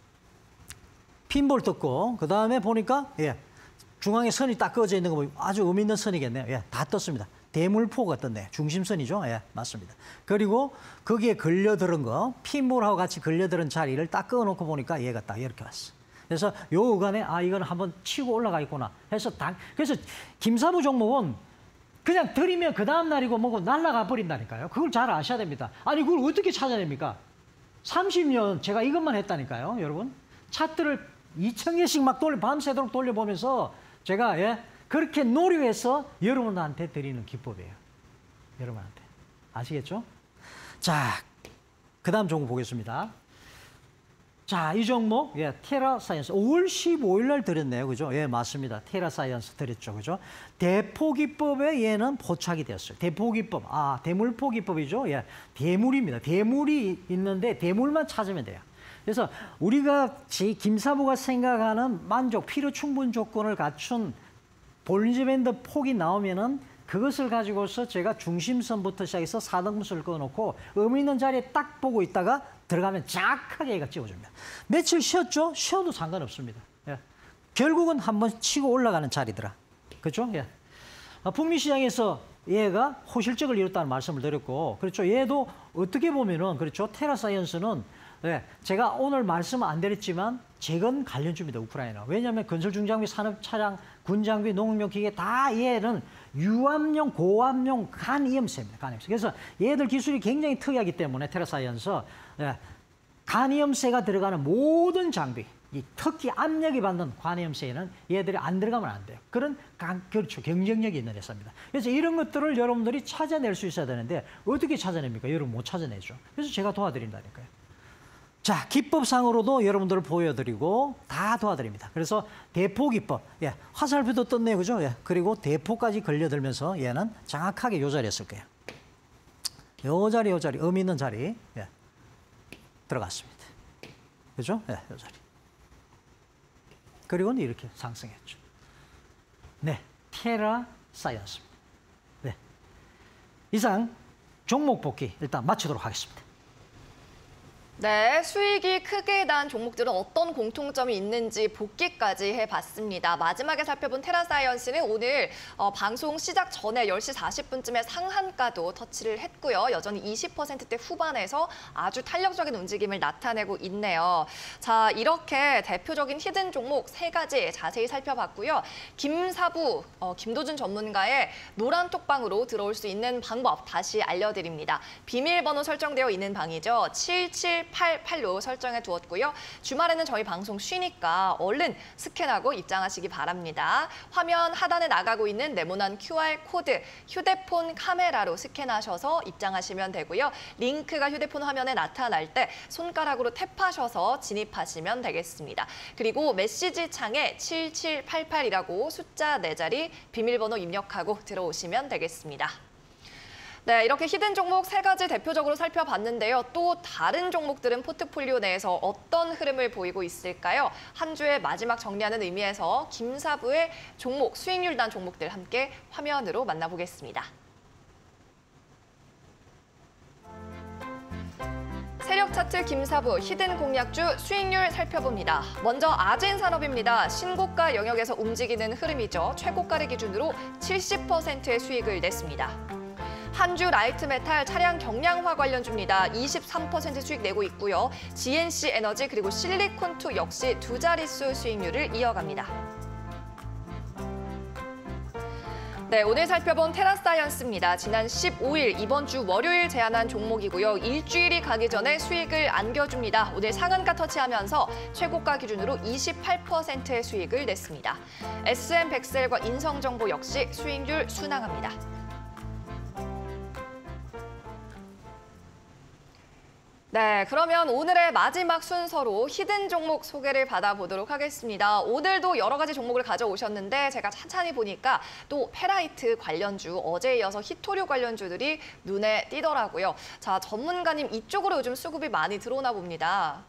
핀볼 떴고 그 다음에 보니까 예, 중앙에 선이 딱 그어져 있는 거 보면 아주 의미 있는 선이겠네요. 예, 다 떴습니다. 대물포가 떴네. 중심선이죠. 예, 맞습니다. 그리고 거기에 걸려들은 거, 핀볼하고 같이 걸려들은 자리를 딱 그어놓고 보니까 얘가 딱 이렇게 왔어. 그래서 요 구간에 아 이건 한번 치고 올라가 있구나 해서 당 그래서 김사부 종목은 그냥 들이면 그 다음 날이고 뭐고 날아가 버린다니까요. 그걸 잘 아셔야 됩니다. 아니 그걸 어떻게 찾아냅니까? 삼십 년 제가 이것만 했다니까요, 여러분. 차트를 이천 개씩 막 돌려 밤새도록 돌려보면서 제가 예. 그렇게 노력해서 여러분한테 드리는 기법이에요. 여러분한테. 아시겠죠? 자, 그 다음 종목 보겠습니다. 자, 이 종목, 예, 테라사이언스. 오월 십오일 날 드렸네요. 그죠? 예, 맞습니다. 테라사이언스 드렸죠. 그죠? 대포기법에 얘는 포착이 되었어요. 대포기법. 아, 대물포기법이죠. 예, 대물입니다. 대물이 있는데 대물만 찾으면 돼요. 그래서 우리가 김사부가 생각하는 만족, 필요 충분 조건을 갖춘 볼린저밴드 폭이 나오면은 그것을 가지고서 제가 중심선부터 시작해서 사등분수를 그어놓고 의미 있는 자리에 딱 보고 있다가 들어가면 정확하게 얘가 찍어줍니다. 며칠 쉬었죠? 쉬어도 상관없습니다. 예. 결국은 한번 치고 올라가는 자리더라. 그렇죠? 예. 아, 북미 시장에서 얘가 호실적을 이뤘다는 말씀을 드렸고, 그렇죠? 얘도 어떻게 보면은 그렇죠? 테라사이언스는 예, 제가 오늘 말씀 안 드렸지만 재건 관련주입니다. 우크라이나. 왜냐하면 건설 중장비, 산업 차량, 군장비, 농업용 기계 다 얘는 유압용, 고압용 간이염세입니다. 간이염세. 그래서 얘들 기술이 굉장히 특이하기 때문에 테라사이언스 예, 간이염세가 들어가는 모든 장비, 이 특히 압력이 받는 간이염세에는 얘들이 안 들어가면 안 돼요. 그런 간, 그렇죠. 경쟁력이 있는 회사입니다. 그래서 이런 것들을 여러분들이 찾아낼 수 있어야 되는데 어떻게 찾아냅니까? 여러분 못 찾아내죠. 그래서 제가 도와드린다니까요. 자, 기법상으로도 여러분들을 보여드리고 다 도와드립니다. 그래서 대포 기법, 예, 화살표도 떴네요, 그죠? 예, 그리고 대포까지 걸려들면서 얘는 정확하게 요 자리에 쓸 거예요. 요 자리, 요 자리, 의미 있는 자리, 예, 들어갔습니다. 그죠? 예, 요 자리. 그리고는 이렇게 상승했죠. 네, 테라 사이언스입니다. 네, 이상 종목 복귀 일단 마치도록 하겠습니다. 네, 수익이 크게 난 종목들은 어떤 공통점이 있는지 복귀까지 해봤습니다. 마지막에 살펴본 테라사이언스는 오늘 어, 방송 시작 전에 열 시 사십 분쯤에 상한가도 터치를 했고요. 여전히 이십 퍼센트대 후반에서 아주 탄력적인 움직임을 나타내고 있네요. 자, 이렇게 대표적인 히든 종목 세 가지 자세히 살펴봤고요. 김사부, 어, 김도준 전문가의 노란 톡방으로 들어올 수 있는 방법 다시 알려드립니다. 비밀번호 설정되어 있는 방이죠. 칠칠팔팔로 설정해 두었고요. 주말에는 저희 방송 쉬니까 얼른 스캔하고 입장하시기 바랍니다. 화면 하단에 나가고 있는 네모난 큐알 코드, 휴대폰 카메라로 스캔하셔서 입장하시면 되고요. 링크가 휴대폰 화면에 나타날 때 손가락으로 탭하셔서 진입하시면 되겠습니다. 그리고 메시지 창에 칠칠팔팔이라고 숫자 네 자리 비밀번호 입력하고 들어오시면 되겠습니다. 네, 이렇게 히든 종목 세 가지 대표적으로 살펴봤는데요. 또 다른 종목들은 포트폴리오 내에서 어떤 흐름을 보이고 있을까요? 한 주의 마지막 정리하는 의미에서 김사부의 종목, 수익률 단 종목들 함께 화면으로 만나보겠습니다. 세력 차트 김사부, 히든 공략주 수익률 살펴봅니다. 먼저 아진산업입니다. 신고가 영역에서 움직이는 흐름이죠. 최고가를 기준으로 칠십 퍼센트의 수익을 냈습니다. 한주 라이트메탈 차량 경량화 관련주입니다. 이십삼 퍼센트 수익 내고 있고요. 지엔씨 에너지 그리고 실리콘투 역시 두 자릿수 수익률을 이어갑니다. 네, 오늘 살펴본 테라사이언스입니다. 지난 십오일 이번 주 월요일 제안한 종목이고요. 일주일이 가기 전에 수익을 안겨줍니다. 오늘 상한가 터치하면서 최고가 기준으로 이십팔 퍼센트의 수익을 냈습니다. 에스엠백셀과 인성정보 역시 수익률 순항합니다. 네, 그러면 오늘의 마지막 순서로 히든 종목 소개를 받아보도록 하겠습니다. 오늘도 여러 가지 종목을 가져오셨는데 제가 찬찬히 보니까 또 페라이트 관련주, 어제에 이어서 히토류 관련주들이 눈에 띄더라고요. 자, 전문가님 이쪽으로 요즘 수급이 많이 들어오나 봅니다.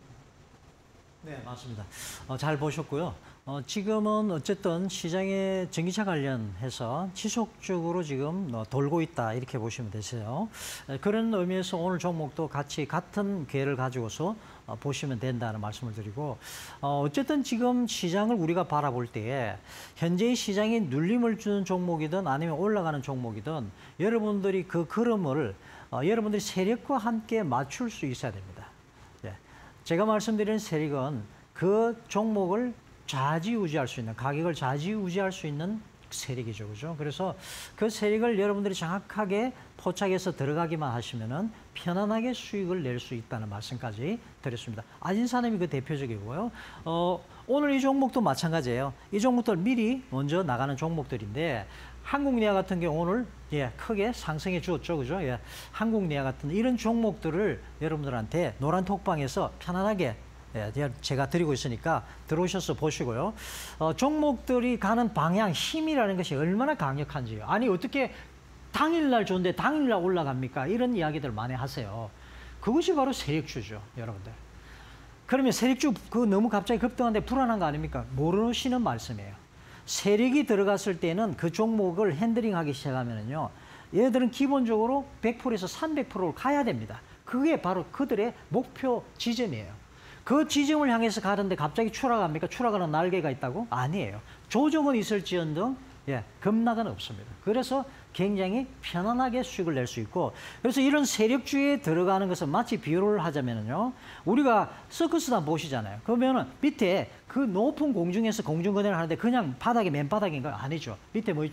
네, 맞습니다. 어, 잘 보셨고요. 어, 지금은 어쨌든 시장의 전기차 관련해서 지속적으로 지금 어, 돌고 있다 이렇게 보시면 되세요. 에, 그런 의미에서 오늘 종목도 같이 같은 기회를 가지고서 어, 보시면 된다는 말씀을 드리고 어, 어쨌든 지금 시장을 우리가 바라볼 때에 현재의 시장에 눌림을 주는 종목이든 아니면 올라가는 종목이든 여러분들이 그 흐름을 어, 여러분들이 세력과 함께 맞출 수 있어야 됩니다. 예. 제가 말씀드리는 세력은 그 종목을 좌지우지할 수 있는, 가격을 좌지우지할 수 있는 세력이죠, 그죠? 그래서 그 세력을 여러분들이 정확하게 포착해서 들어가기만 하시면은 편안하게 수익을 낼 수 있다는 말씀까지 드렸습니다. 아진산업이 그 대표적이고요. 어, 오늘 이 종목도 마찬가지예요. 이 종목들 미리 먼저 나가는 종목들인데 한국리아 같은 경우 오늘 예, 크게 상승해 주었죠, 그죠? 예, 한국리아 같은 이런 종목들을 여러분들한테 노란 톡방에서 편안하게 예, 제가 드리고 있으니까 들어오셔서 보시고요. 어, 종목들이 가는 방향, 힘이라는 것이 얼마나 강력한지요. 아니 어떻게 당일날 좋은데 당일날 올라갑니까? 이런 이야기들 많이 하세요. 그것이 바로 세력주죠, 여러분들. 그러면 세력주 그 너무 갑자기 급등한데 불안한 거 아닙니까? 모르시는 말씀이에요. 세력이 들어갔을 때는 그 종목을 핸들링하기 시작하면요, 얘들은 기본적으로 백 퍼센트에서 삼백 퍼센트를 가야 됩니다. 그게 바로 그들의 목표 지점이에요. 그 지점을 향해서 가는데 갑자기 추락합니까? 추락하는 날개가 있다고? 아니에요. 조정은 있을지언정 예, 급락은 없습니다. 그래서 굉장히 편안하게 수익을 낼 수 있고, 그래서 이런 세력주에 들어가는 것은 마치 비유를 하자면요, 우리가 서커스단 보시잖아요. 그러면은 밑에 그 높은 공중에서 공중거래를 하는데 그냥 바닥에 맨바닥인가요? 아니죠. 밑에 뭐 있죠?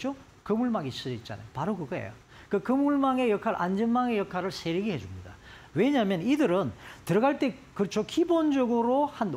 그물망이 써 있잖아요. 바로 그거예요. 그 그물망의 역할, 안전망의 역할을 세력이 해줍니다. 왜냐하면 이들은 들어갈 때 그렇죠. 기본적으로 한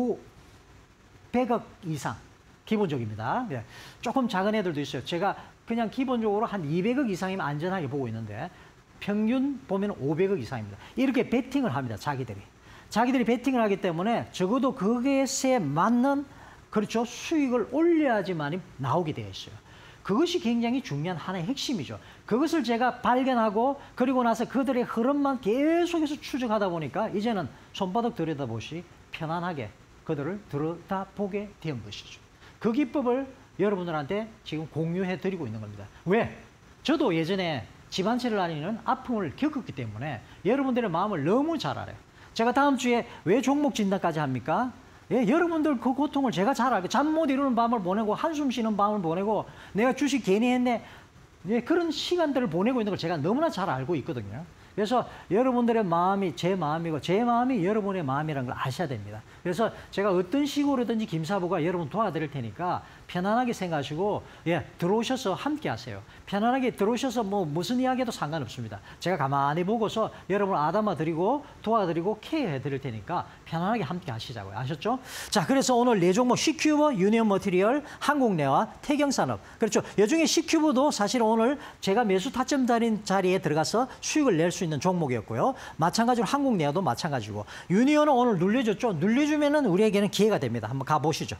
오백억 이상 기본적입니다. 예. 조금 작은 애들도 있어요. 제가 그냥 기본적으로 한 이백억 이상이면 안전하게 보고 있는데 평균 보면 오백억 이상입니다. 이렇게 베팅을 합니다. 자기들이. 자기들이 베팅을 하기 때문에 적어도 그것에 맞는 그렇죠. 수익을 올려야지만 나오게 되어 있어요. 그것이 굉장히 중요한 하나의 핵심이죠. 그것을 제가 발견하고 그리고 나서 그들의 흐름만 계속해서 추적하다 보니까 이제는 손바닥 들여다보시 편안하게 그들을 들여다보게 된 것이죠. 그 기법을 여러분들한테 지금 공유해 드리고 있는 겁니다. 왜? 저도 예전에 집 한 채를 다니는 아픔을 겪었기 때문에 여러분들의 마음을 너무 잘 알아요. 제가 다음 주에 왜 종목 진단까지 합니까? 예, 여러분들 그 고통을 제가 잘 알고 잠 못 이루는 밤을 보내고 한숨 쉬는 밤을 보내고 내가 주식 괜히 했네. 예, 그런 시간들을 보내고 있는 걸 제가 너무나 잘 알고 있거든요. 그래서 여러분들의 마음이 제 마음이고 제 마음이 여러분의 마음이라는 걸 아셔야 됩니다. 그래서 제가 어떤 식으로든지 김사부가 여러분 도와드릴 테니까 편안하게 생각하시고 예, 들어오셔서 함께 하세요. 편안하게 들어오셔서 뭐 무슨 이야기해도 상관없습니다. 제가 가만히 보고서 여러분 아담아 드리고 도와드리고 케어해 드릴 테니까 편안하게 함께 하시자고요. 아셨죠? 자, 그래서 오늘 네 종목 C큐브, 유니온 머티리얼, 한국내와 태경산업. 그렇죠. 여중에 C큐브도 사실 오늘 제가 매수 타점 달인 자리에 들어가서 수익을 낼 수 있는 종목이었고요. 마찬가지로 한국내와도 마찬가지고 유니온은 오늘 눌려줬죠. 눌려주면은 우리에게는 기회가 됩니다. 한번 가보시죠.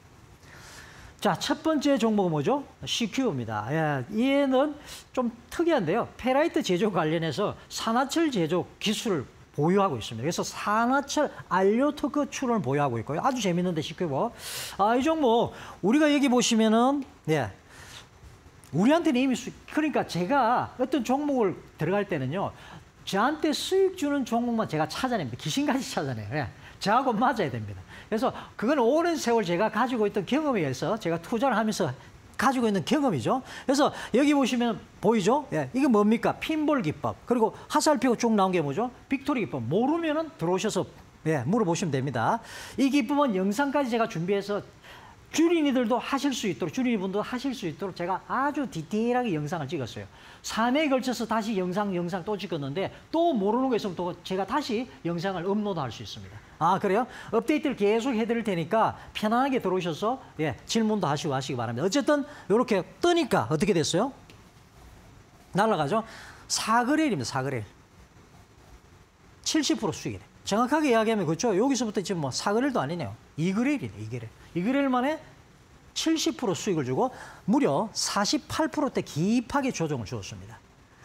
자, 첫 번째 종목은 뭐죠? C큐브입니다. 예, 얘는 좀 특이한데요. 페라이트 제조 관련해서 산화철 제조 기술을 보유하고 있습니다. 그래서 산화철 알료토크 출원을 보유하고 있고요. 아주 재밌는데 C큐브. 아, 이 종목 우리가 여기 보시면은 예. 우리한테는 이미 수, 그러니까 제가 어떤 종목을 들어갈 때는요. 저한테 수익 주는 종목만 제가 찾아냅니다. 귀신같이 찾아내요. 예. 저하고 맞아야 됩니다. 그래서 그건 오랜 세월 제가 가지고 있던 경험에 의해서 제가 투자를 하면서 가지고 있는 경험이죠. 그래서 여기 보시면 보이죠? 예, 이게 뭡니까? 핀볼 기법. 그리고 화살표가 쭉 나온 게 뭐죠? 빅토리 기법. 모르면은 들어오셔서 예, 물어보시면 됩니다. 이 기법은 영상까지 제가 준비해서 주린이들도 하실 수 있도록, 주린이분도 하실 수 있도록 제가 아주 디테일하게 영상을 찍었어요. 삼 회에 걸쳐서 다시 영상, 영상 또 찍었는데 또 모르는 거 있으면 또 제가 다시 영상을 업로드할 수 있습니다. 아, 그래요? 업데이트를 계속 해드릴 테니까 편안하게 들어오셔서 예, 질문도 하시고 하시기 바랍니다. 어쨌든 이렇게 뜨니까 어떻게 됐어요? 날아가죠? 사 그레일입니다. 사 그레일. 칠십 퍼센트 수익이네. 정확하게 이야기하면 그렇죠. 여기서부터 지금 뭐 사 그레일도 아니네요. 이 그레일이네. 이 그레일. 이 그레일 만에 칠십 퍼센트 수익을 주고 무려 사십팔 퍼센트대 깊하게 조정을 주었습니다.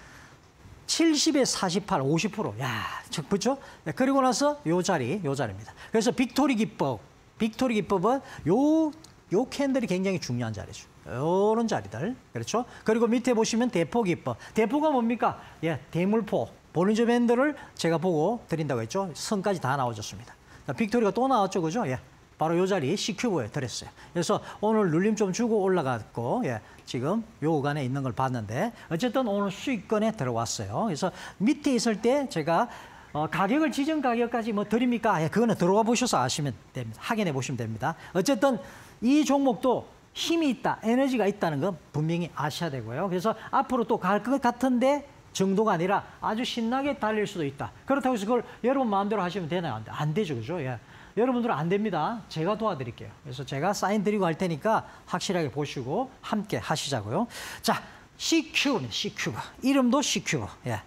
칠십에 사십팔, 오십 퍼센트. 야, 그렇죠? 그리고 나서 요 자리, 요 자리입니다. 그래서 빅토리 기법, 빅토리 기법은 요, 요 캔들이 굉장히 중요한 자리죠. 요런 자리들. 그렇죠? 그리고 밑에 보시면 대포 기법. 대포가 뭡니까? 예, 대물포. 볼린저 밴드를 제가 보고 드린다고 했죠. 선까지 다 나와줬습니다. 빅토리가 또 나왔죠. 그죠? 예. 바로 요 자리 C큐브에 들었어요. 그래서 오늘 눌림 좀 주고 올라갔고, 예, 지금 요 구간에 있는 걸 봤는데, 어쨌든 오늘 수익권에 들어왔어요. 그래서 밑에 있을 때 제가 어, 가격을 지정 가격까지 뭐 드립니까? 예, 그거는 들어가 보셔서 아시면 됩니다. 확인해 보시면 됩니다. 어쨌든 이 종목도 힘이 있다, 에너지가 있다는 건 분명히 아셔야 되고요. 그래서 앞으로 또 갈 것 같은데 정도가 아니라 아주 신나게 달릴 수도 있다. 그렇다고 해서 그걸 여러분 마음대로 하시면 되나요? 안, 안 되죠. 그죠? 예. 여러분들은 안 됩니다. 제가 도와드릴게요. 그래서 제가 사인 드리고 할 테니까 확실하게 보시고 함께 하시자고요. 자, C큐브네, C큐브. 이름도 C큐브. 예.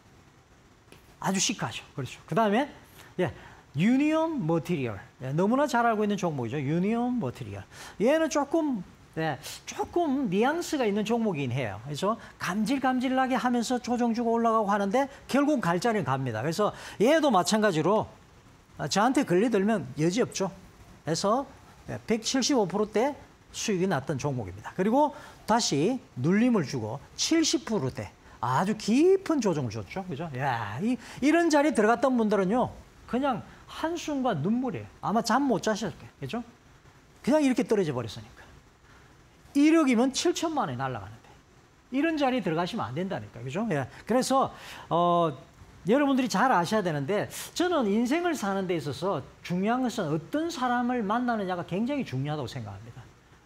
아주 시크하죠. 그렇죠. 그 다음에, 예. 유니온 머티리얼. 예. 너무나 잘 알고 있는 종목이죠. 유니온 머티리얼. 얘는 조금, 예. 조금 뉘앙스가 있는 종목이긴 해요. 그래서 감질감질나게 하면서 조정 주고 올라가고 하는데 결국 갈 자리는 갑니다. 그래서 얘도 마찬가지로 저한테 걸려들면 여지없죠. 그래서 백칠십오 퍼센트대 수익이 났던 종목입니다. 그리고 다시 눌림을 주고 칠십 퍼센트대 아주 깊은 조정을 줬죠. 그죠? 야, 이, 이런 자리에 들어갔던 분들은요, 그냥 한숨과 눈물이에요. 아마 잠 못 자셨을 거예요. 그죠? 그냥 이렇게 떨어져 버렸으니까. 일억이면 칠천만 원이 날아가는데. 이런 자리에 들어가시면 안 된다니까. 그죠? 예. 그래서, 어, 여러분들이 잘 아셔야 되는데 저는 인생을 사는 데 있어서 중요한 것은 어떤 사람을 만나느냐가 굉장히 중요하다고 생각합니다.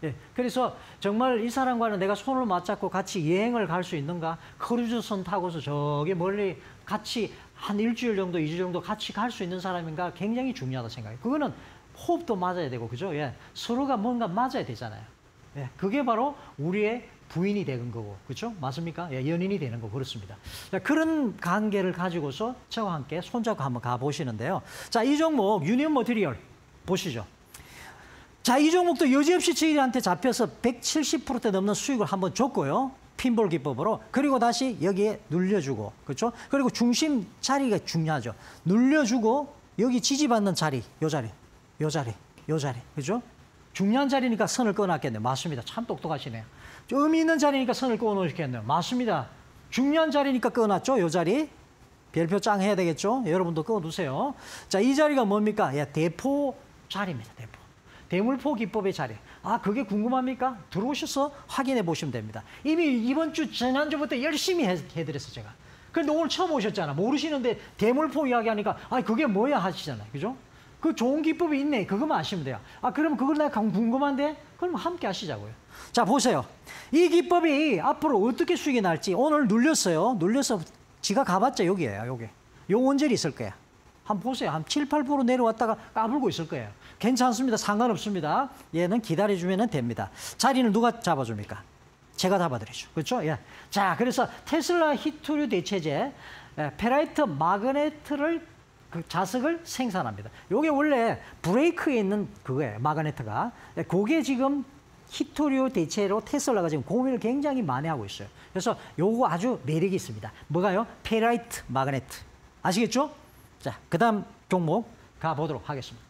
예, 그래서 정말 이 사람과는 내가 손을 맞잡고 같이 여행을 갈 수 있는가? 크루즈선 타고서 저기 멀리 같이 한 일주일 정도, 이주 정도 같이 갈 수 있는 사람인가? 굉장히 중요하다 생각해요. 그거는 호흡도 맞아야 되고, 그죠? 예, 서로가 뭔가 맞아야 되잖아요. 예, 그게 바로 우리의 부인이 되는 거고, 그렇죠? 맞습니까? 예, 연인이 되는 거고 그렇습니다. 자, 그런 관계를 가지고서 저와 함께 손잡고 한번 가보시는데요. 자, 이 종목 유니온 머티리얼 보시죠. 자, 이 종목도 여지없이 저희한테 잡혀서 백칠십 퍼센트 넘는 수익을 한번 줬고요. 핀볼 기법으로. 그리고 다시 여기에 눌려주고, 그렇죠? 그리고 중심 자리가 중요하죠. 눌려주고 여기 지지받는 자리, 요 자리, 요 자리, 요 자리, 그렇죠? 중요한 자리니까 선을 꺼놨겠네요. 맞습니다. 참 똑똑하시네요. 의미 있는 자리니까 선을 꺼놓으셨겠네요. 맞습니다. 중요한 자리니까 꺼놨죠. 요 자리. 별표 짱 해야 되겠죠. 여러분도 꺼두세요. 자, 이 자리가 뭡니까? 예, 대포 자리입니다. 대포. 대물포 기법의 자리. 아, 그게 궁금합니까? 들어오셔서 확인해 보시면 됩니다. 이미 이번 주, 지난주부터 열심히 해, 해드렸어, 제가. 그런데 오늘 처음 오셨잖아. 모르시는데 대물포 이야기하니까, 아, 그게 뭐야 하시잖아요. 그죠? 그 좋은 기법이 있네. 그거만 아시면 돼요. 아, 그러면 그걸 내가 궁금한데? 그럼 함께 하시자고요. 자, 보세요. 이 기법이 앞으로 어떻게 수익이 날지 오늘 눌렸어요. 눌려서 지가 가봤자 여기예요, 여기. 요 원절이 있을 거예요. 한번 보세요. 한 칠, 팔 퍼센트 내려왔다가 까불고 있을 거예요. 괜찮습니다. 상관없습니다. 얘는 기다려주면 됩니다. 자리는 누가 잡아줍니까? 제가 잡아드리죠. 그렇죠? 예. 자, 그래서 테슬라 히토류 대체제, 페라이트 마그네트를 그 자석을 생산합니다. 요게 원래 브레이크에 있는 그거예요. 마그네트가. 그게 지금 히토류 대체로 테슬라가 지금 고민을 굉장히 많이 하고 있어요. 그래서 요거 아주 매력이 있습니다. 뭐가요? 페라이트 마그네트. 아시겠죠? 자, 그 다음 종목 가보도록 하겠습니다.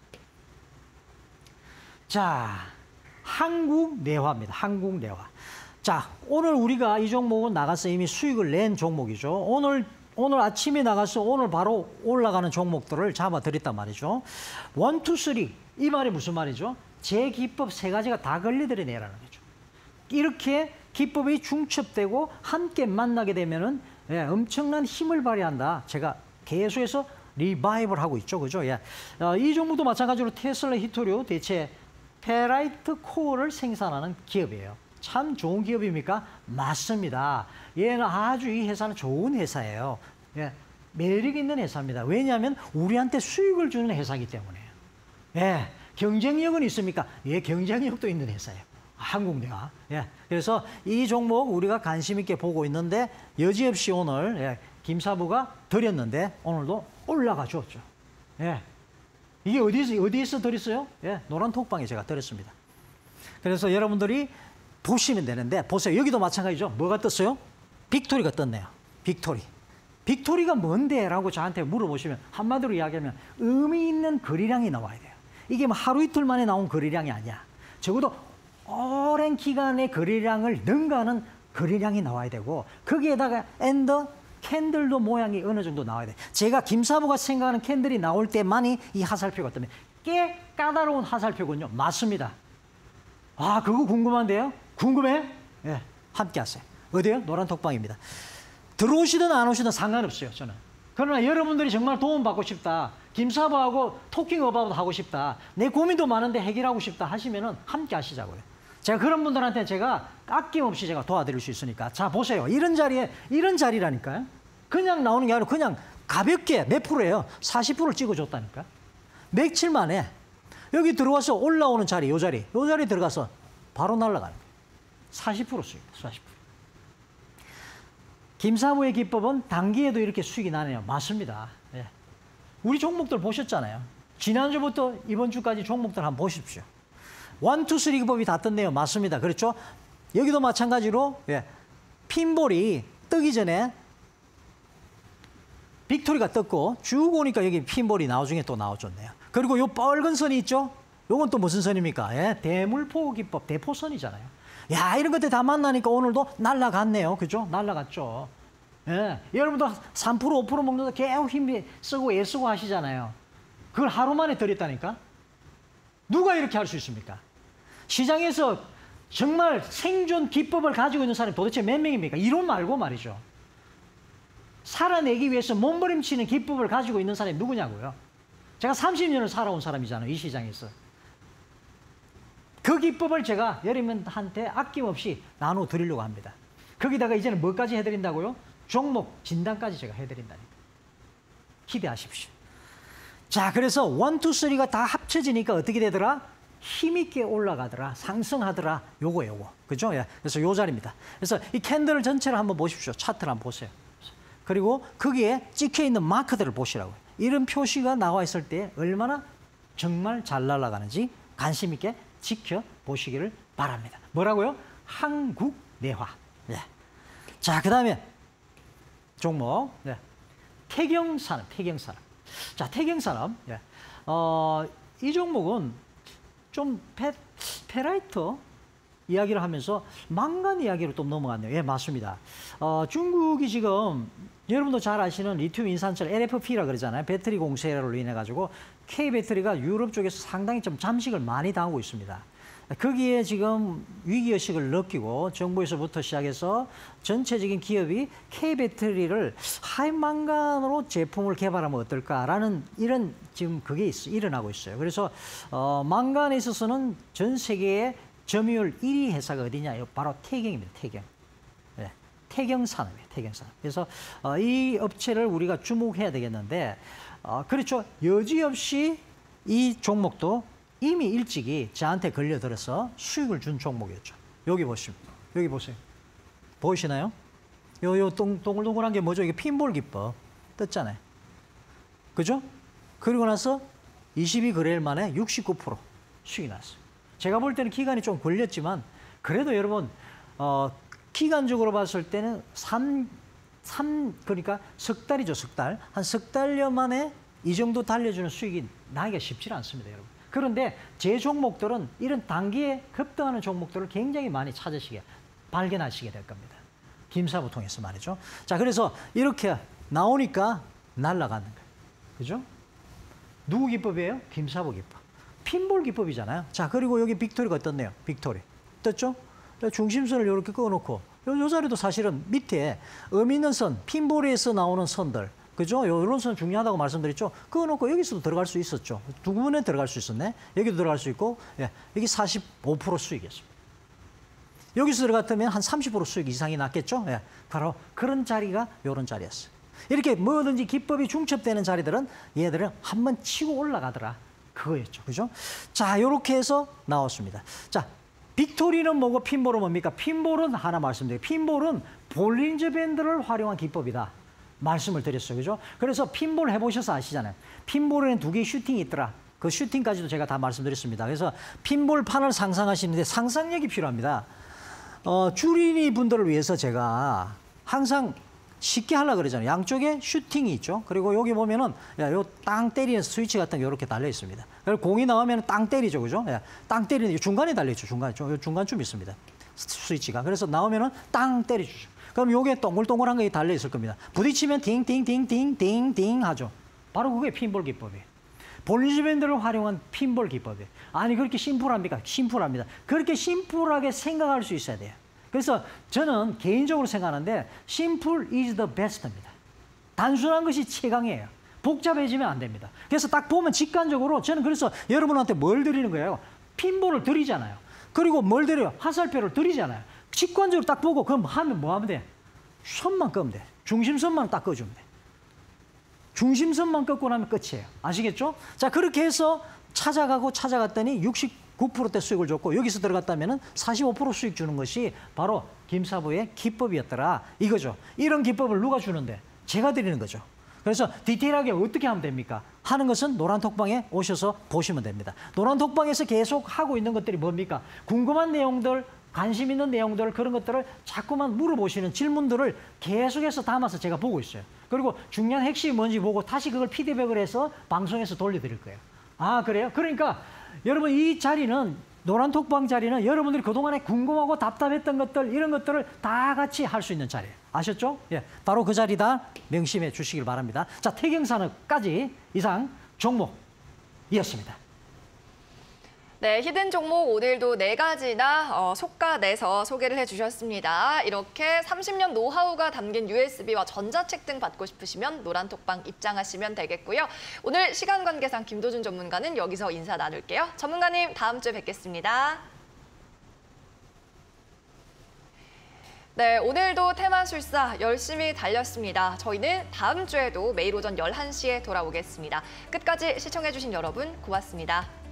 자, 한국내화입니다. 한국내화. 자, 오늘 우리가 이 종목은 나가서 이미 수익을 낸 종목이죠. 오늘 오늘 아침에 나가서 오늘 바로 올라가는 종목들을 잡아드렸단 말이죠. 원, 투, 쓰리. 이 말이 무슨 말이죠? 제 기법 세 가지가 다 걸리들어내라는 거죠. 이렇게 기법이 중첩되고 함께 만나게 되면은 예, 엄청난 힘을 발휘한다. 제가 계속해서 리바이벌 하고 있죠. 그죠? 예. 어, 이 종목도 마찬가지로 테슬라 히토류 대체 페라이트 코어를 생산하는 기업이에요. 참 좋은 기업입니까? 맞습니다. 얘는 아주 이 회사는 좋은 회사예요. 예, 매력 있는 회사입니다. 왜냐하면 우리한테 수익을 주는 회사이기 때문에요. 예, 경쟁력은 있습니까? 예, 경쟁력도 있는 회사예요. 한국내화. 예, 그래서 이 종목 우리가 관심 있게 보고 있는데 여지없이 오늘 예, 김사부가 드렸는데 오늘도 올라가 줬죠. 예, 이게 어디서 어디에서 드렸어요? 예, 노란 톡방에 제가 드렸습니다. 그래서 여러분들이 보시면 되는데 보세요. 여기도 마찬가지죠. 뭐가 떴어요? 빅토리가 떴네요. 빅토리. 빅토리가 뭔데? 라고 저한테 물어보시면 한마디로 이야기하면 의미 있는 거래량이 나와야 돼요. 이게 뭐 하루 이틀 만에 나온 거래량이 아니야. 적어도 오랜 기간의 거래량을 능가하는 거래량이 나와야 되고 거기에다가 엔더 캔들도 모양이 어느 정도 나와야 돼. 제가 김사부가 생각하는 캔들이 나올 때만이 이 하살표가 뜨면 꽤 까다로운 하살표군요. 맞습니다. 아, 그거 궁금한데요? 궁금해? 예, 함께 하세요. 어디요? 노란 톡방입니다. 들어오시든 안 오시든 상관없어요, 저는. 그러나 여러분들이 정말 도움받고 싶다. 김사부하고 토킹 어바웃 하고 싶다. 내 고민도 많은데 해결하고 싶다 하시면은 함께 하시자고요. 제가 그런 분들한테 제가 아낌없이 제가 도와드릴 수 있으니까. 자, 보세요. 이런 자리에, 이런 자리라니까요. 그냥 나오는 게 아니라 그냥 가볍게 몇 프로예요? 사십 퍼센트를 찍어줬다니까. 며칠 만에 여기 들어와서 올라오는 자리, 요 자리, 요 자리 들어가서 바로 날아가는 거예요. 사십 퍼센트 수익, 사십 퍼센트. 김사부의 기법은 단기에도 이렇게 수익이 나네요. 맞습니다. 예. 우리 종목들 보셨잖아요. 지난주부터 이번 주까지 종목들 한번 보십시오. 원, 투, 쓰리 기법이 다 떴네요. 맞습니다. 그렇죠? 여기도 마찬가지로 예. 핀볼이 뜨기 전에 빅토리가 떴고 쭉 오니까 여기 핀볼이 나중에 또 나와줬네요. 그리고 요 빨간 선이 있죠? 요건 또 무슨 선입니까? 예, 대물포 기법, 대포선이잖아요. 야, 이런 것들 다 만나니까 오늘도 날라갔네요. 그죠? 날라갔죠. 예, 여러분도 삼 퍼센트, 오 퍼센트 먹는다 계속 힘 쓰고 애쓰고 하시잖아요. 그걸 하루 만에 드렸다니까? 누가 이렇게 할 수 있습니까? 시장에서 정말 생존 기법을 가지고 있는 사람이 도대체 몇 명입니까? 이론 말고 말이죠. 살아내기 위해서 몸부림치는 기법을 가지고 있는 사람이 누구냐고요. 제가 삼십 년을 살아온 사람이잖아요. 이 시장에서. 그 기법을 제가 여러분한테 아낌없이 나눠 드리려고 합니다. 거기다가 이제는 뭐까지 해드린다고요? 종목 진단까지 제가 해드린다니까. 기대하십시오. 자, 그래서 원, 투, 쓰리가 다 합쳐지니까 어떻게 되더라? 힘있게 올라가더라, 상승하더라, 요거, 요거. 그죠? 예. 그래서 요 자리입니다. 그래서 이 캔들 전체를 한번 보십시오. 차트를 한번 보세요. 그리고 거기에 찍혀 있는 마크들을 보시라고요. 이런 표시가 나와 있을 때 얼마나 정말 잘 날아가는지 관심 있게 지켜보시기를 바랍니다. 뭐라고요? 한국내화. 예. 자, 그 다음에 종목. 예. 태경산업, 태경산업. 자, 태경산업. 예. 어, 이 종목은 좀 페, 페라이터 이야기를 하면서 망간 이야기로 또 넘어갔네요. 예, 맞습니다. 어, 중국이 지금 여러분도 잘 아시는 리튬 인산철 엘에프피라 그러잖아요. 배터리 공세로 인해 가지고 K 배터리가 유럽 쪽에서 상당히 좀 잠식을 많이 당하고 있습니다. 거기에 지금 위기의식을 느끼고 정부에서부터 시작해서 전체적인 기업이 K 배터리를 하이망간으로 제품을 개발하면 어떨까라는 이런 지금 그게 있, 일어나고 있어요. 그래서 어, 망간에 있어서는 전 세계의 점유율 일 위 회사가 어디냐? 바로 태경입니다. 태경. 네. 태경산업이에요. 태경산업. 그래서 어, 이 업체를 우리가 주목해야 되겠는데 어, 그렇죠. 여지없이 이 종목도 이미 일찍이 저한테 걸려들어서 수익을 준 종목이었죠. 여기 보시면, 여기 보세요. 보이시나요? 요, 요 동, 동글동글한 게 뭐죠? 이게 핀볼 기법 떴잖아요. 그죠? 그리고 나서 이십이 거래일 만에 육십구 퍼센트 수익이 났어요. 제가 볼 때는 기간이 좀 걸렸지만 그래도 여러분 어, 기간적으로 봤을 때는 삼, 삼 그러니까 석 달이죠, 석 달. 한 석 달여 만에 이 정도 달려주는 수익이 나기가 쉽지 않습니다, 여러분. 그런데 제 종목들은 이런 단기에 급등하는 종목들을 굉장히 많이 찾으시게, 발견하시게 될 겁니다. 김사부 통해서 말이죠. 자, 그래서 이렇게 나오니까 날아가는 거예요. 그죠? 누구 기법이에요? 김사부 기법. 핀볼 기법이잖아요. 자, 그리고 여기 빅토리가 떴네요. 빅토리. 떴죠? 중심선을 이렇게 꺼놓고, 요, 요 자리도 사실은 밑에 의미 있는 선, 핀볼에서 나오는 선들, 그죠? 이런 선 중요하다고 말씀드렸죠. 그거 여기서도 들어갈 수 있었죠. 두 군데 들어갈 수 있었네. 여기도 들어갈 수 있고, 예, 여기 사십오 퍼센트 수익이었습니다. 여기서 들어갔다면 한 삼십 퍼센트 수익 이상이 났겠죠. 예, 바로 그런 자리가 이런 자리였어요. 이렇게 뭐든지 기법이 중첩되는 자리들은 얘들은 한번 치고 올라가더라. 그거였죠. 그죠? 자, 이렇게 해서 나왔습니다. 자, 빅토리는 뭐고 핀볼은 뭡니까? 핀볼은 하나 말씀드려요. 핀볼은 볼린저 밴드를 활용한 기법이다. 말씀을 드렸어요. 그죠? 그래서 핀볼 해보셔서 아시잖아요. 핀볼에는 두 개의 슈팅이 있더라. 그 슈팅까지도 제가 다 말씀드렸습니다. 그래서 핀볼 판을 상상하시는데 상상력이 필요합니다. 어, 주린이 분들을 위해서 제가 항상 쉽게 하려고 그러잖아요. 양쪽에 슈팅이 있죠. 그리고 여기 보면은, 야, 요 땅 때리는 스위치 같은 게 이렇게 달려 있습니다. 그리고 공이 나오면 땅 때리죠. 그죠? 야, 땅 때리는, 중간에 달려있죠. 중간에. 중간쯤 있습니다. 스위치가. 그래서 나오면은 땅 때려주죠. 그럼 요게 동글동글한 게 달려 있을 겁니다. 부딪히면 띵띵띵띵띵띵 하죠. 바로 그게 핀볼 기법이에요. 볼린저 밴드를 활용한 핀볼 기법이에요. 아니, 그렇게 심플합니까? 심플합니다. 그렇게 심플하게 생각할 수 있어야 돼요. 그래서 저는 개인적으로 생각하는데 심플 is the best입니다. 단순한 것이 최강이에요. 복잡해지면 안 됩니다. 그래서 딱 보면 직관적으로 저는 그래서 여러분한테 뭘 드리는 거예요? 핀볼을 드리잖아요. 그리고 뭘 드려요? 화살표를 드리잖아요. 직관적으로 딱 보고 그럼 하면 뭐 하면 돼? 선만 끄면 돼. 중심선만 딱 꺼주면 돼. 중심선만 끄고 나면 끝이에요. 아시겠죠? 자, 그렇게 해서 찾아가고 찾아갔더니 육십구 퍼센트대 수익을 줬고 여기서 들어갔다면 사십오 퍼센트 수익 주는 것이 바로 김사부의 기법이었더라. 이거죠. 이런 기법을 누가 주는데? 제가 드리는 거죠. 그래서 디테일하게 어떻게 하면 됩니까? 하는 것은 노란톡방에 오셔서 보시면 됩니다. 노란톡방에서 계속 하고 있는 것들이 뭡니까? 궁금한 내용들, 관심 있는 내용들, 그런 것들을 자꾸만 물어보시는 질문들을 계속해서 담아서 제가 보고 있어요. 그리고 중요한 핵심이 뭔지 보고 다시 그걸 피드백을 해서 방송에서 돌려드릴 거예요. 아, 그래요? 그러니까 여러분 이 자리는, 노란톡방 자리는 여러분들이 그동안에 궁금하고 답답했던 것들, 이런 것들을 다 같이 할 수 있는 자리예요. 아셨죠? 예, 바로 그 자리다 명심해 주시길 바랍니다. 자, 태경산업까지 이상 종목이었습니다. 네, 히든 종목 오늘도 네 가지나 어, 속가내서 소개를 해주셨습니다. 이렇게 삼십 년 노하우가 담긴 유에스비와 전자책 등 받고 싶으시면 노란톡방 입장하시면 되겠고요. 오늘 시간 관계상 김도준 전문가는 여기서 인사 나눌게요. 전문가님, 다음 주에 뵙겠습니다. 네, 오늘도 테마술사 열심히 달렸습니다. 저희는 다음 주에도 매일 오전 열한 시에 돌아오겠습니다. 끝까지 시청해주신 여러분 고맙습니다.